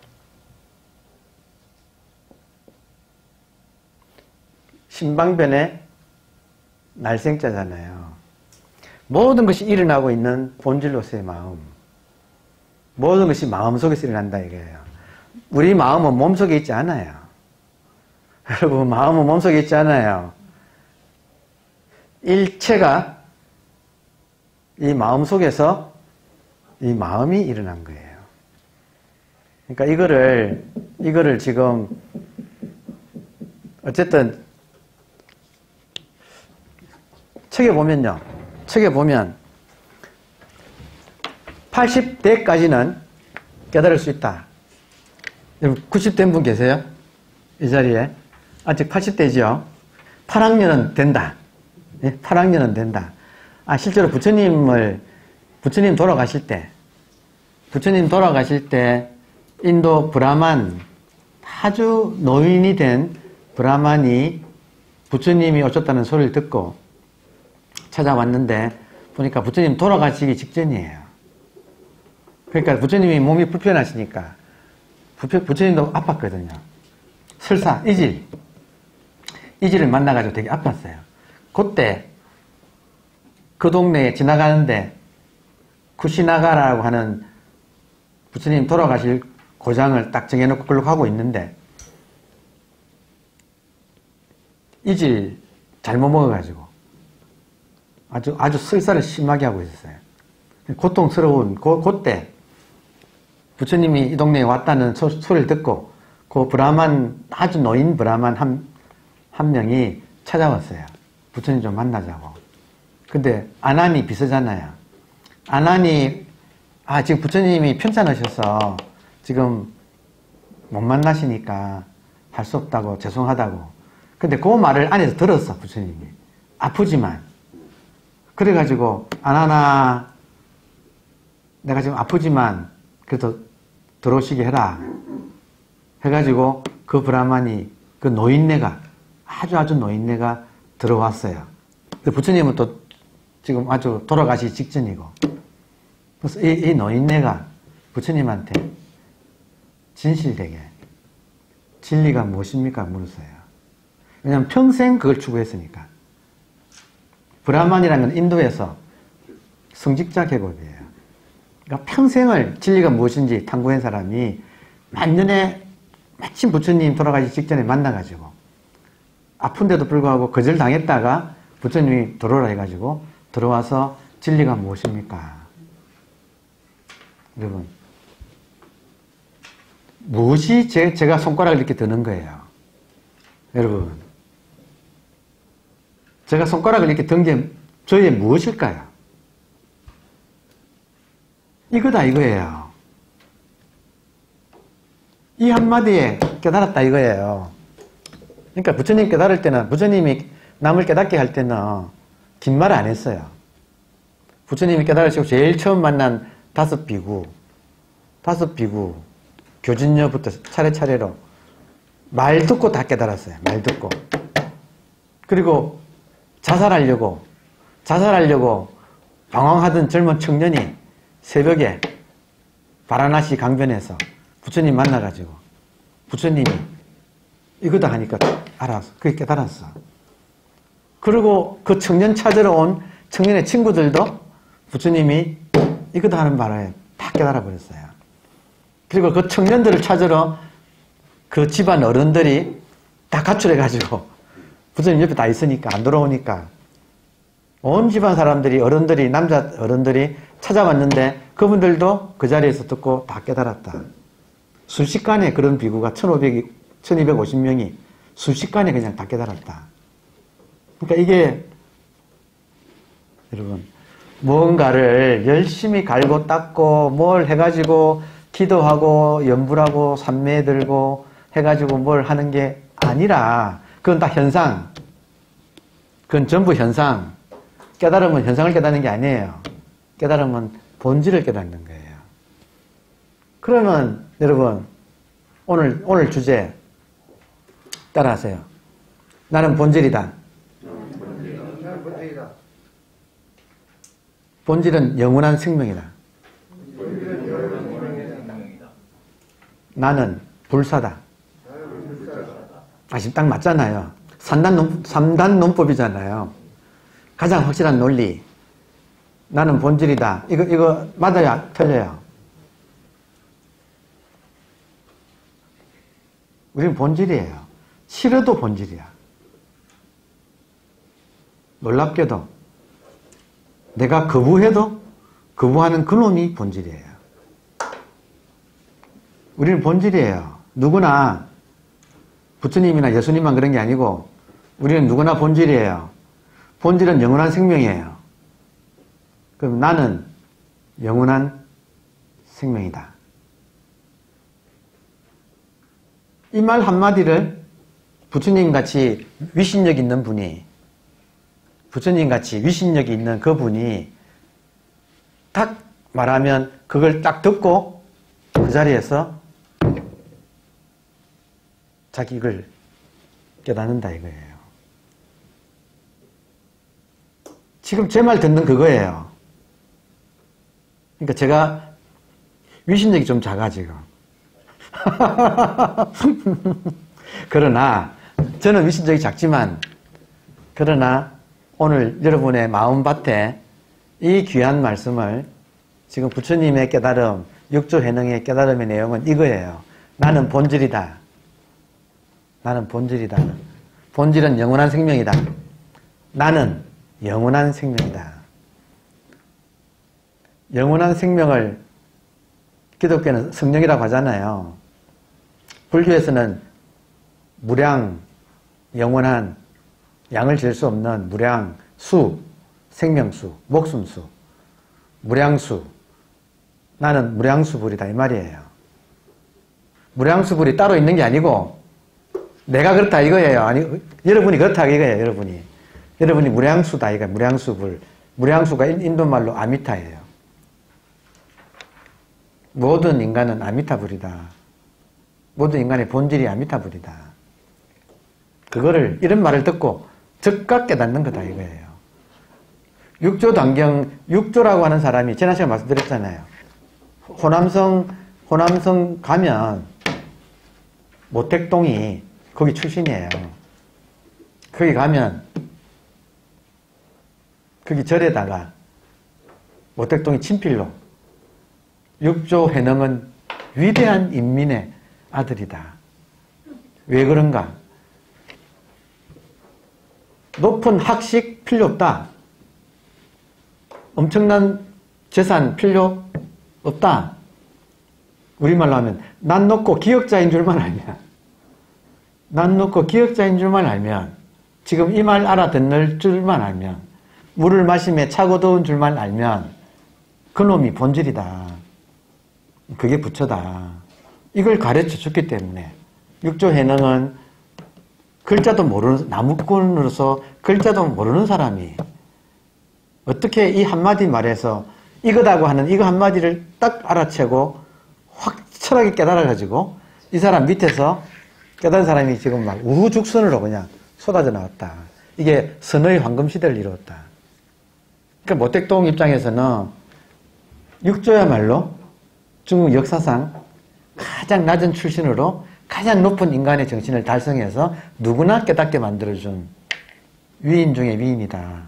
신방변의 날생자잖아요. 모든 것이 일어나고 있는 본질로서의 마음. 모든 것이 마음속에서 일어난다 이거예요. 우리 마음은 몸속에 있지 않아요. 여러분 마음은 몸속에 있지 않아요. 일체가 이 마음 속에서 이 마음이 일어난 거예요. 그러니까 이거를 이거를 지금 어쨌든 책에 보면요. 책에 보면 팔십 대까지는 깨달을 수 있다. 구십 대인 분 계세요? 이 자리에? 아직 팔십 대죠? 팔 학년은 된다. 팔 학년은 된다. 아, 실제로 부처님을, 부처님 돌아가실 때, 부처님 돌아가실 때, 인도 브라만, 아주 노인이 된 브라만이 부처님이 오셨다는 소리를 듣고 찾아왔는데, 보니까 부처님 돌아가시기 직전이에요. 그러니까 부처님이 몸이 불편하시니까, 부처님도 아팠거든요. 설사, 이질. 이지를 만나가지고 되게 아팠어요. 그때 그 동네에 지나가는데 쿠시나가라고 하는 부처님 돌아가실 고장을 딱 정해놓고 그걸로 가고 있는데 이질 잘못 먹어가지고 아주 아주 설사를 심하게 하고 있었어요. 고통스러운 그, 그때 부처님이 이 동네에 왔다는 소, 소리를 듣고 그 브라만 아주 노인 브라만 한, 한 명이 찾아왔어요. 부처님 좀 만나자고. 근데 아난이 비서잖아요. 아난이 아 지금 부처님이 편찮으셔서 지금 못 만나시니까 할 수 없다고 죄송하다고. 근데 그 말을 안에서 들었어 부처님이. 아프지만. 그래가지고 아나나 내가 지금 아프지만 그래도 들어오시게 해라 해가지고 그 브라만이 그 노인네가 아주 아주 노인네가 들어왔어요. 부처님은 또 지금 아주 돌아가시기 직전이고 그래서 이, 이 노인네가 부처님한테 진실되게 진리가 무엇입니까? 물었어요. 왜냐하면 평생 그걸 추구했으니까. 브라만이라는 건 인도에서 성직자 계급이에요. 그러니까 평생을 진리가 무엇인지 탐구한 사람이 만년에 마침 부처님 돌아가기 직전에 만나가지고 아픈데도 불구하고 거절당했다가 부처님이 들어오라 해가지고 들어와서 진리가 무엇입니까? 여러분 무엇이 제, 제가 손가락을 이렇게 드는 거예요? 여러분 제가 손가락을 이렇게 든 게 저의 무엇일까요? 이거다 이거예요. 이 한마디에 깨달았다 이거예요. 그러니까 부처님 깨달을 때는 부처님이 남을 깨닫게 할 때는 긴 말 안 했어요. 부처님이 깨달으시고 제일 처음 만난 다섯 비구 다섯 비구 교진녀부터 차례차례로 말 듣고 다 깨달았어요. 말 듣고. 그리고 자살하려고 자살하려고 방황하던 젊은 청년이 새벽에 바라나시 강변에서 부처님 만나가지고 부처님이 이거다 하니까 알았어. 그게 깨달았어. 그리고 그 청년 찾으러 온 청년의 친구들도 부처님이 이거다 하는 바람에 다 깨달아 버렸어요. 그리고 그 청년들을 찾으러 그 집안 어른들이 다 가출해가지고 부처님 옆에 다 있으니까 안 돌아오니까 온 집안 사람들이 어른들이 남자 어른들이 찾아왔는데 그분들도 그 자리에서 듣고 다 깨달았다. 순식간에 그런 비구가 천오백, 천이백오십 명이 순식간에 그냥 다 깨달았다. 그러니까 이게 여러분 무언가를 열심히 갈고 닦고 뭘 해가지고 기도하고 염불하고 삼매 들고 해가지고 뭘 하는 게 아니라 그건 다 현상. 그건 전부 현상. 깨달으면 현상을 깨닫는 게 아니에요. 깨달으면 본질을 깨닫는 거예요. 그러면 여러분 오늘 오늘 주제 따라하세요. 나는 본질이다. 본질은 영원한 생명이다. 나는 불사다. 아, 지금 딱 맞잖아요. 삼단, 논, 삼단 논법이잖아요. 가장 확실한 논리. 나는 본질이다. 이거, 이거 맞아야 틀려요. 우리는 본질이에요. 싫어도 본질이야. 놀랍게도 내가 거부해도 거부하는 그놈이 본질이에요. 우리는 본질이에요. 누구나 부처님이나 예수님만 그런 게 아니고 우리는 누구나 본질이에요. 본질은 영원한 생명이에요. 그럼 나는 영원한 생명이다. 이 말 한마디를 부처님같이 위신력 있는 분이 부처님같이 위신력이 있는 그분이 딱 말하면 그걸 딱 듣고 그 자리에서 자기 이걸 깨닫는다 이거예요. 지금 제 말 듣는 그거예요. 그러니까 제가 위신력이 좀 작아 지금. 그러나 저는 위신적이 작지만 그러나 오늘 여러분의 마음밭에 이 귀한 말씀을 지금 부처님의 깨달음, 육조 해능의 깨달음의 내용은 이거예요. 나는 본질이다. 나는 본질이다. 본질은 영원한 생명이다. 나는 영원한 생명이다. 영원한 생명을 기독교는 성령이라고 하잖아요. 불교에서는 무량, 영원한, 양을 잴 수 없는 무량, 수, 생명수, 목숨수, 무량수. 나는 무량수불이다 이 말이에요. 무량수불이 따로 있는 게 아니고 내가 그렇다 이거예요. 아니, 여러분이 그렇다 이거예요. 여러분이. 여러분이 무량수다 이거 무량수불. 무량수가 인도말로 아미타예요. 모든 인간은 아미타불이다. 모든 인간의 본질이 아미타불이다. 그거를 이런 말을 듣고 즉각 깨닫는 거다 이거예요. 육조 단경, 육조라고 하는 사람이 지난 시간에 말씀드렸잖아요. 호남성, 호남성 가면 모택동이 거기 출신이에요. 거기 가면 거기 절에다가 모택동이 친필로 육조 해능은 위대한 인민의 아들이다. 왜 그런가? 높은 학식 필요 없다. 엄청난 재산 필요 없다. 우리말로 하면 난 놓고 기억자인 줄만 알면 난 놓고 기억자인 줄만 알면 지금 이 말 알아듣는 줄만 알면 물을 마시며 차고 더운 줄만 알면 그놈이 본질이다. 그게 부처다. 이걸 가르쳐 줬기 때문에 육조 해능은 글자도 모르는 나무꾼으로서 글자도 모르는 사람이 어떻게 이 한마디 말에서 이거다고 하는 이거 한마디를 딱 알아채고 확철하게 깨달아가지고 이 사람 밑에서 깨달은 사람이 지금 막 우후죽순으로 그냥 쏟아져 나왔다. 이게 선의 황금시대를 이루었다. 그러니까 모택동 입장에서는 육조야말로 중국 역사상 가장 낮은 출신으로 가장 높은 인간의 정신을 달성해서 누구나 깨닫게 만들어준 위인 중에 위인이다.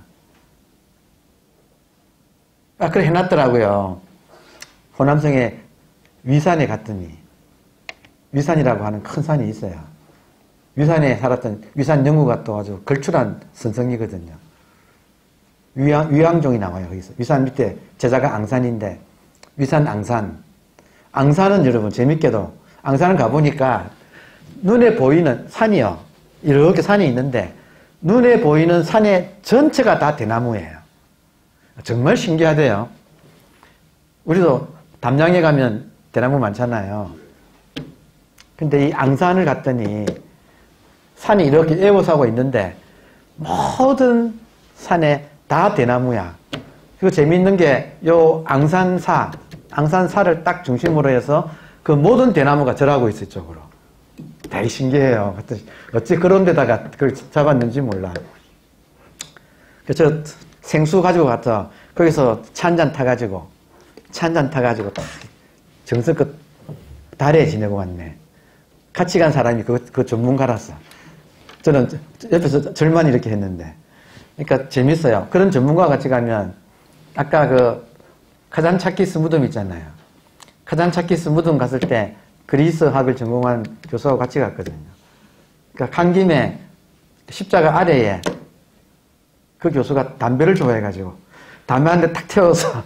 아, 그래 해놨더라고요. 호남성의 위산에 갔더니 위산이라고 하는 큰 산이 있어요. 위산에 살았던 위산 영구가 또 아주 걸출한 선성이거든요. 위왕, 위왕종이 나와요. 거기서. 위산 밑에 제자가 앙산인데 위산 앙산. 앙산은 여러분 재밌게도 앙산을 가보니까 눈에 보이는 산이요. 이렇게 산이 있는데 눈에 보이는 산의 전체가 다 대나무예요. 정말 신기하대요. 우리도 담양에 가면 대나무 많잖아요. 근데 이 앙산을 갔더니 산이 이렇게 에워싸고 있는데 모든 산에 다 대나무야. 그리고 재미있는 게 요 앙산사, 앙산사를 딱 중심으로 해서 그 모든 대나무가 절하고 있어 이쪽으로. 되게 신기해요. 어찌 그런 데다가 그걸 잡았는지 몰라. 그래서 생수 가지고 가서 거기서 차 한 잔 타가지고 차 한 잔 타가지고 딱 정성껏 달에 지내고 왔네. 같이 간 사람이 그, 그 전문가라서. 저는 옆에서 절만 이렇게 했는데. 그러니까 재밌어요. 그런 전문가와 같이 가면 아까 그 카잔차키스 무덤 있잖아요. 카잔차키스 무덤 갔을 때 그리스학을 전공한 교수하고 같이 갔거든요. 그러니까 간 김에 십자가 아래에 그 교수가 담배를 좋아해가지고 담배 한 대 탁 태워서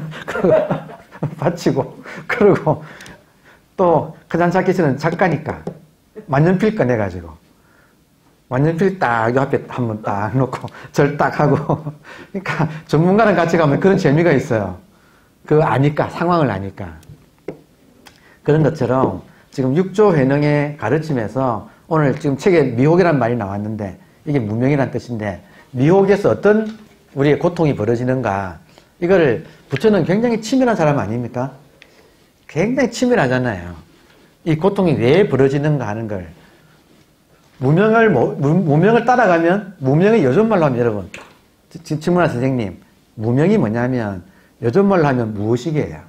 바치고 그러고 또 카잔차키스는 작가니까 만년필 꺼내가지고 만년필 딱 요 앞에 한번 딱 놓고 절 딱 하고 그러니까 전문가랑 같이 가면 그런 재미가 있어요. 그 아니까 상황을 아니까 그런 것처럼 지금 육조 해능의 가르침에서 오늘 지금 책에 미혹이라는 말이 나왔는데 이게 무명이라는 뜻인데 미혹에서 어떤 우리의 고통이 벌어지는가 이거를 부처는 굉장히 치밀한 사람 아닙니까? 굉장히 치밀하잖아요. 이 고통이 왜 벌어지는가 하는 걸 무명을 무명을 따라가면 무명의 요즘말로 하면 여러분 질문한 선생님 무명이 뭐냐면 요즘말로 하면 무의식이에요.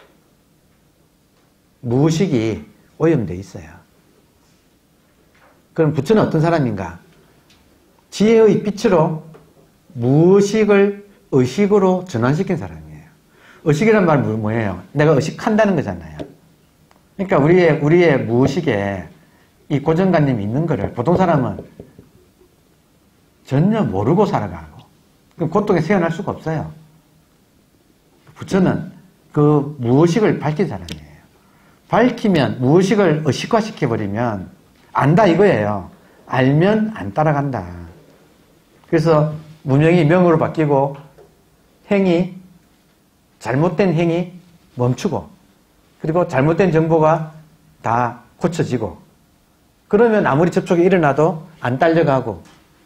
무의식이 오염돼 있어요. 그럼 부처는 어떤 사람인가? 지혜의 빛으로 무의식을 의식으로 전환시킨 사람이에요. 의식이란 말은 뭐예요? 내가 의식한다는 거잖아요. 그러니까 우리의, 우리의 무의식에 이 고정관념이 있는 거를 보통 사람은 전혀 모르고 살아가고, 그럼 고통에 세어날 수가 없어요. 부처는 그 무의식을 밝힌 사람이에요. 밝히면, 무의식을 의식화시켜버리면 안다 이거예요. 알면 안 따라간다. 그래서 무명이 명으로 바뀌고 행위, 잘못된 행위 멈추고, 그리고 잘못된 정보가 다 고쳐지고, 그러면 아무리 접촉이 일어나도 안 딸려가고,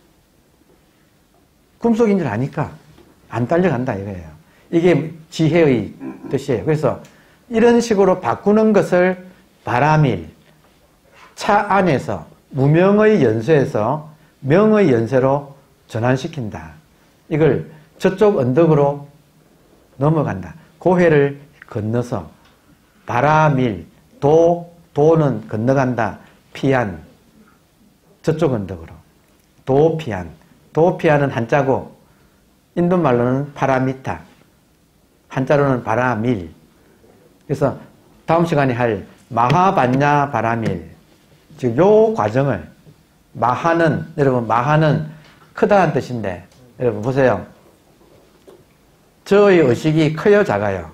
꿈속인 줄 아니까 안 딸려간다 이거예요. 이게 지혜의 뜻이에요. 그래서 이런 식으로 바꾸는 것을 바라밀, 차 안에서 무명의 연쇄에서 명의 연쇄로 전환시킨다. 이걸 저쪽 언덕으로 넘어간다. 고해를 건너서 바라밀, 도, 도는 건너간다. 피안, 저쪽 언덕으로. 도피안. 도피안은 한자고 인도말로는 파라미타, 한자로는 바라밀. 그래서 다음 시간에 할 마하반야 바라밀, 즉 요 과정을, 마하는, 여러분 마하는 크다는 뜻인데, 여러분 보세요. 저의 의식이 커요, 작아요?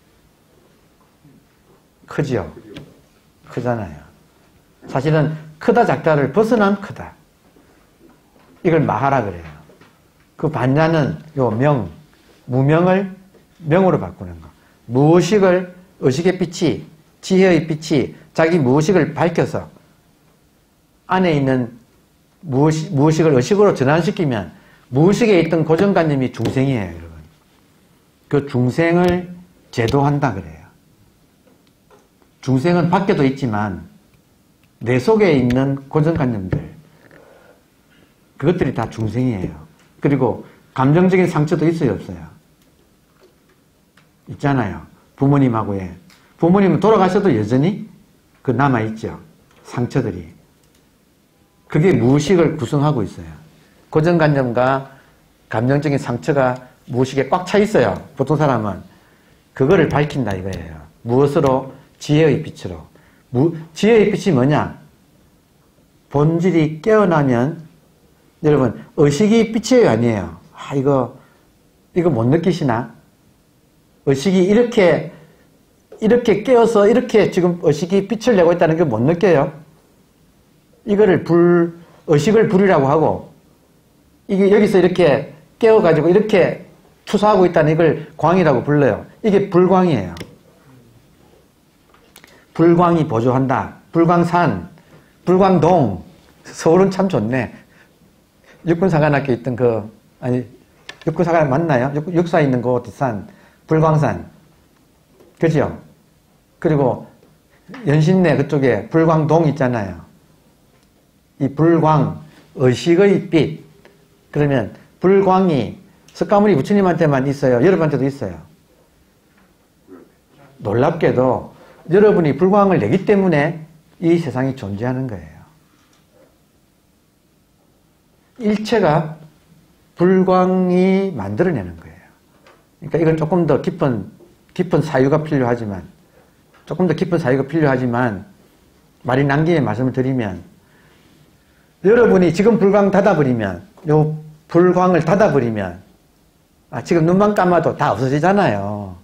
크지요? 크잖아요. 사실은 크다 작다를 벗어난 크다. 이걸 마하라 그래요. 그 반야는 요 명, 무명을 명으로 바꾸는 거. 무의식을, 의식의 빛이, 지혜의 빛이 자기 무의식을 밝혀서 안에 있는 무의식, 무의식을 의식으로 전환시키면 무의식에 있던 고정관념이 중생이에요, 여러분. 그 중생을 제도한다 그래요. 중생은 밖에도 있지만 내 속에 있는 고정관념들, 그것들이 다 중생이에요. 그리고 감정적인 상처도 있어요, 없어요? 있잖아요. 부모님하고의. 부모님은 돌아가셔도 여전히 그 남아있죠. 상처들이. 그게 무의식을 구성하고 있어요. 고정관념과 감정적인 상처가 무의식에 꽉 차 있어요. 보통 사람은. 그거를 밝힌다 이거예요. 무엇으로? 지혜의 빛으로. 무, 지혜의 빛이 뭐냐? 본질이 깨어나면, 여러분, 의식이 빛이에요, 아니에요? 아, 이거, 이거 못 느끼시나? 의식이 이렇게, 이렇게 깨어서 이렇게 지금 의식이 빛을 내고 있다는 게 못 느껴요? 이거를 불, 의식을 불이라고 하고, 이게 여기서 이렇게 깨어가지고 이렇게 투사하고 있다는 이걸 광이라고 불러요. 이게 불광이에요. 불광이 보조한다. 불광산, 불광동. 서울은 참 좋네. 육군사관학교 있던 그, 아니, 육군사관 맞나요? 육, 육사에 있는 그 뒷산, 불광산. 그죠? 그리고 연신내 그쪽에 불광동 있잖아요. 이 불광, 의식의 빛. 그러면 불광이 석가모니 부처님한테만 있어요? 여러분한테도 있어요? 놀랍게도 여러분이 불광을 내기 때문에 이 세상이 존재하는 거예요. 일체가 불광이 만들어내는 거예요. 그러니까 이건 조금 더 깊은, 깊은 사유가 필요하지만, 조금 더 깊은 사유가 필요하지만, 말이 난 김에 말씀을 드리면, 여러분이 지금 불광 닫아버리면, 요 불광을 닫아버리면, 아, 지금 눈만 감아도 다 없어지잖아요.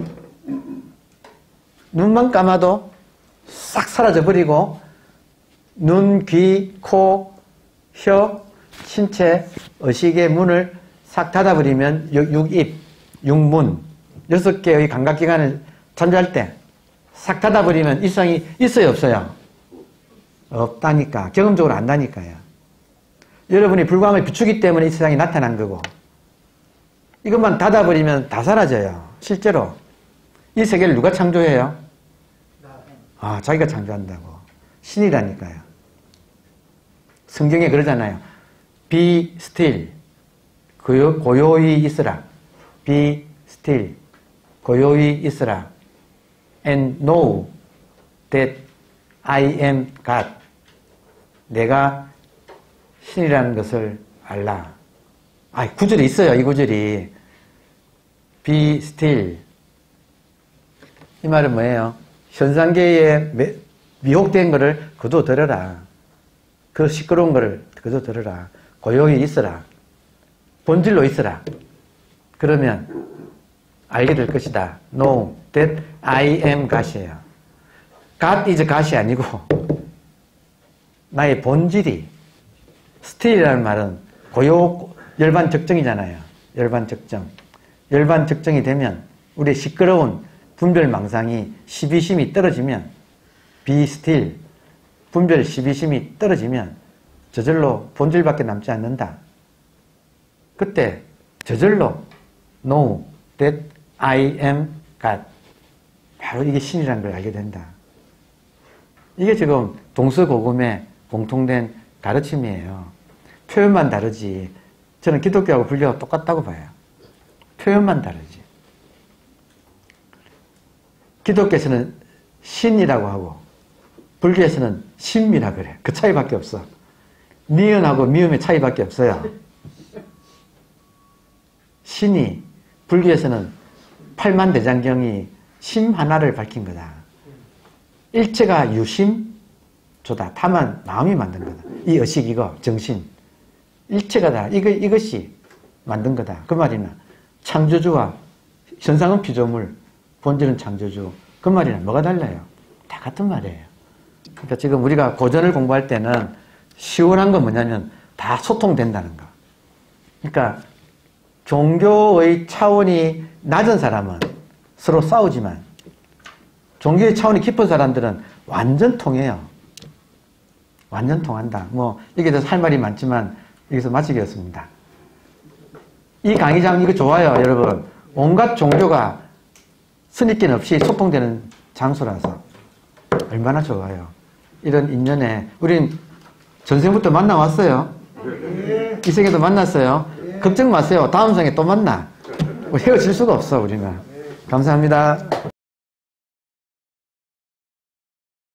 눈만 감아도 싹 사라져버리고, 눈, 귀, 코, 혀, 신체, 의식의 문을 싹 닫아버리면 육입, 육문, 여섯 개의 감각기관을 잠잘 때 싹 닫아버리면 일상이 있어요, 없어요? 없다니까. 경험적으로 안다니까요. 여러분이 불광을 비추기 때문에 이 세상이 나타난 거고, 이것만 닫아버리면 다 사라져요. 실제로. 이 세계를 누가 창조해요? 아, 자기가 창조한다고. 신이라니까요. 성경에 그러잖아요. Be still. 고요, 고요히 있으라. Be still. 고요히 있으라. And know that I am God. 내가 신이라는 것을 알라. 아, 구절이 있어요. 이 구절이. Be still. 이 말은 뭐예요? 현상계에 미혹된 것을 그도 들어라. 그 시끄러운 것을 그도 들어라. 고요히 있어라. 본질로 있어라. 그러면 알게 될 것이다. Know that I am God이에요. God is God이 아니고 나의 본질이 still이라는 말은 고요, 열반 적정이잖아요. 열반 적정. 열반 적정이 되면 우리의 시끄러운 분별망상이 시비심이 떨어지면 be still, 분별 시비심이 떨어지면 저절로 본질밖에 남지 않는다. 그때 저절로 know that I am God. 바로 이게 신이라는 걸 알게 된다. 이게 지금 동서고금의 공통된 가르침이에요. 표현만 다르지. 저는 기독교하고 불교하고 똑같다고 봐요. 표현만 다르지. 기독교에서는 신이라고 하고 불교에서는 신미라 그래. 그 차이밖에 없어. 미연하고 미음의 차이밖에 없어요. 신이 불교에서는 팔만대장경이 심 하나를 밝힌 거다. 일체가 유심 조다. 다만 마음이 만든 거다. 이 의식 이거 정신 일체가 다 이거, 이것이 만든 거다. 그 말이나 창조주와 현상은 피조물 본질은 창조주. 그 말이나 뭐가 달라요? 다 같은 말이에요. 그러니까 지금 우리가 고전을 공부할 때는 시원한 건 뭐냐면 다 소통된다는 거. 그러니까 종교의 차원이 낮은 사람은 서로 싸우지만 종교의 차원이 깊은 사람들은 완전 통해요. 완전 통한다. 뭐 여기에 대해서 할 말이 많지만 여기서 마치겠습니다. 이 강의장 이거 좋아요, 여러분. 온갖 종교가 선입견 없이 소통되는 장소라서 얼마나 좋아요. 이런 인연에 우린 전생부터 만나왔어요. 이 생에도 만났어요. 걱정 마세요. 다음 생에 또 만나. 헤어질 수가 없어, 우리는. 감사합니다.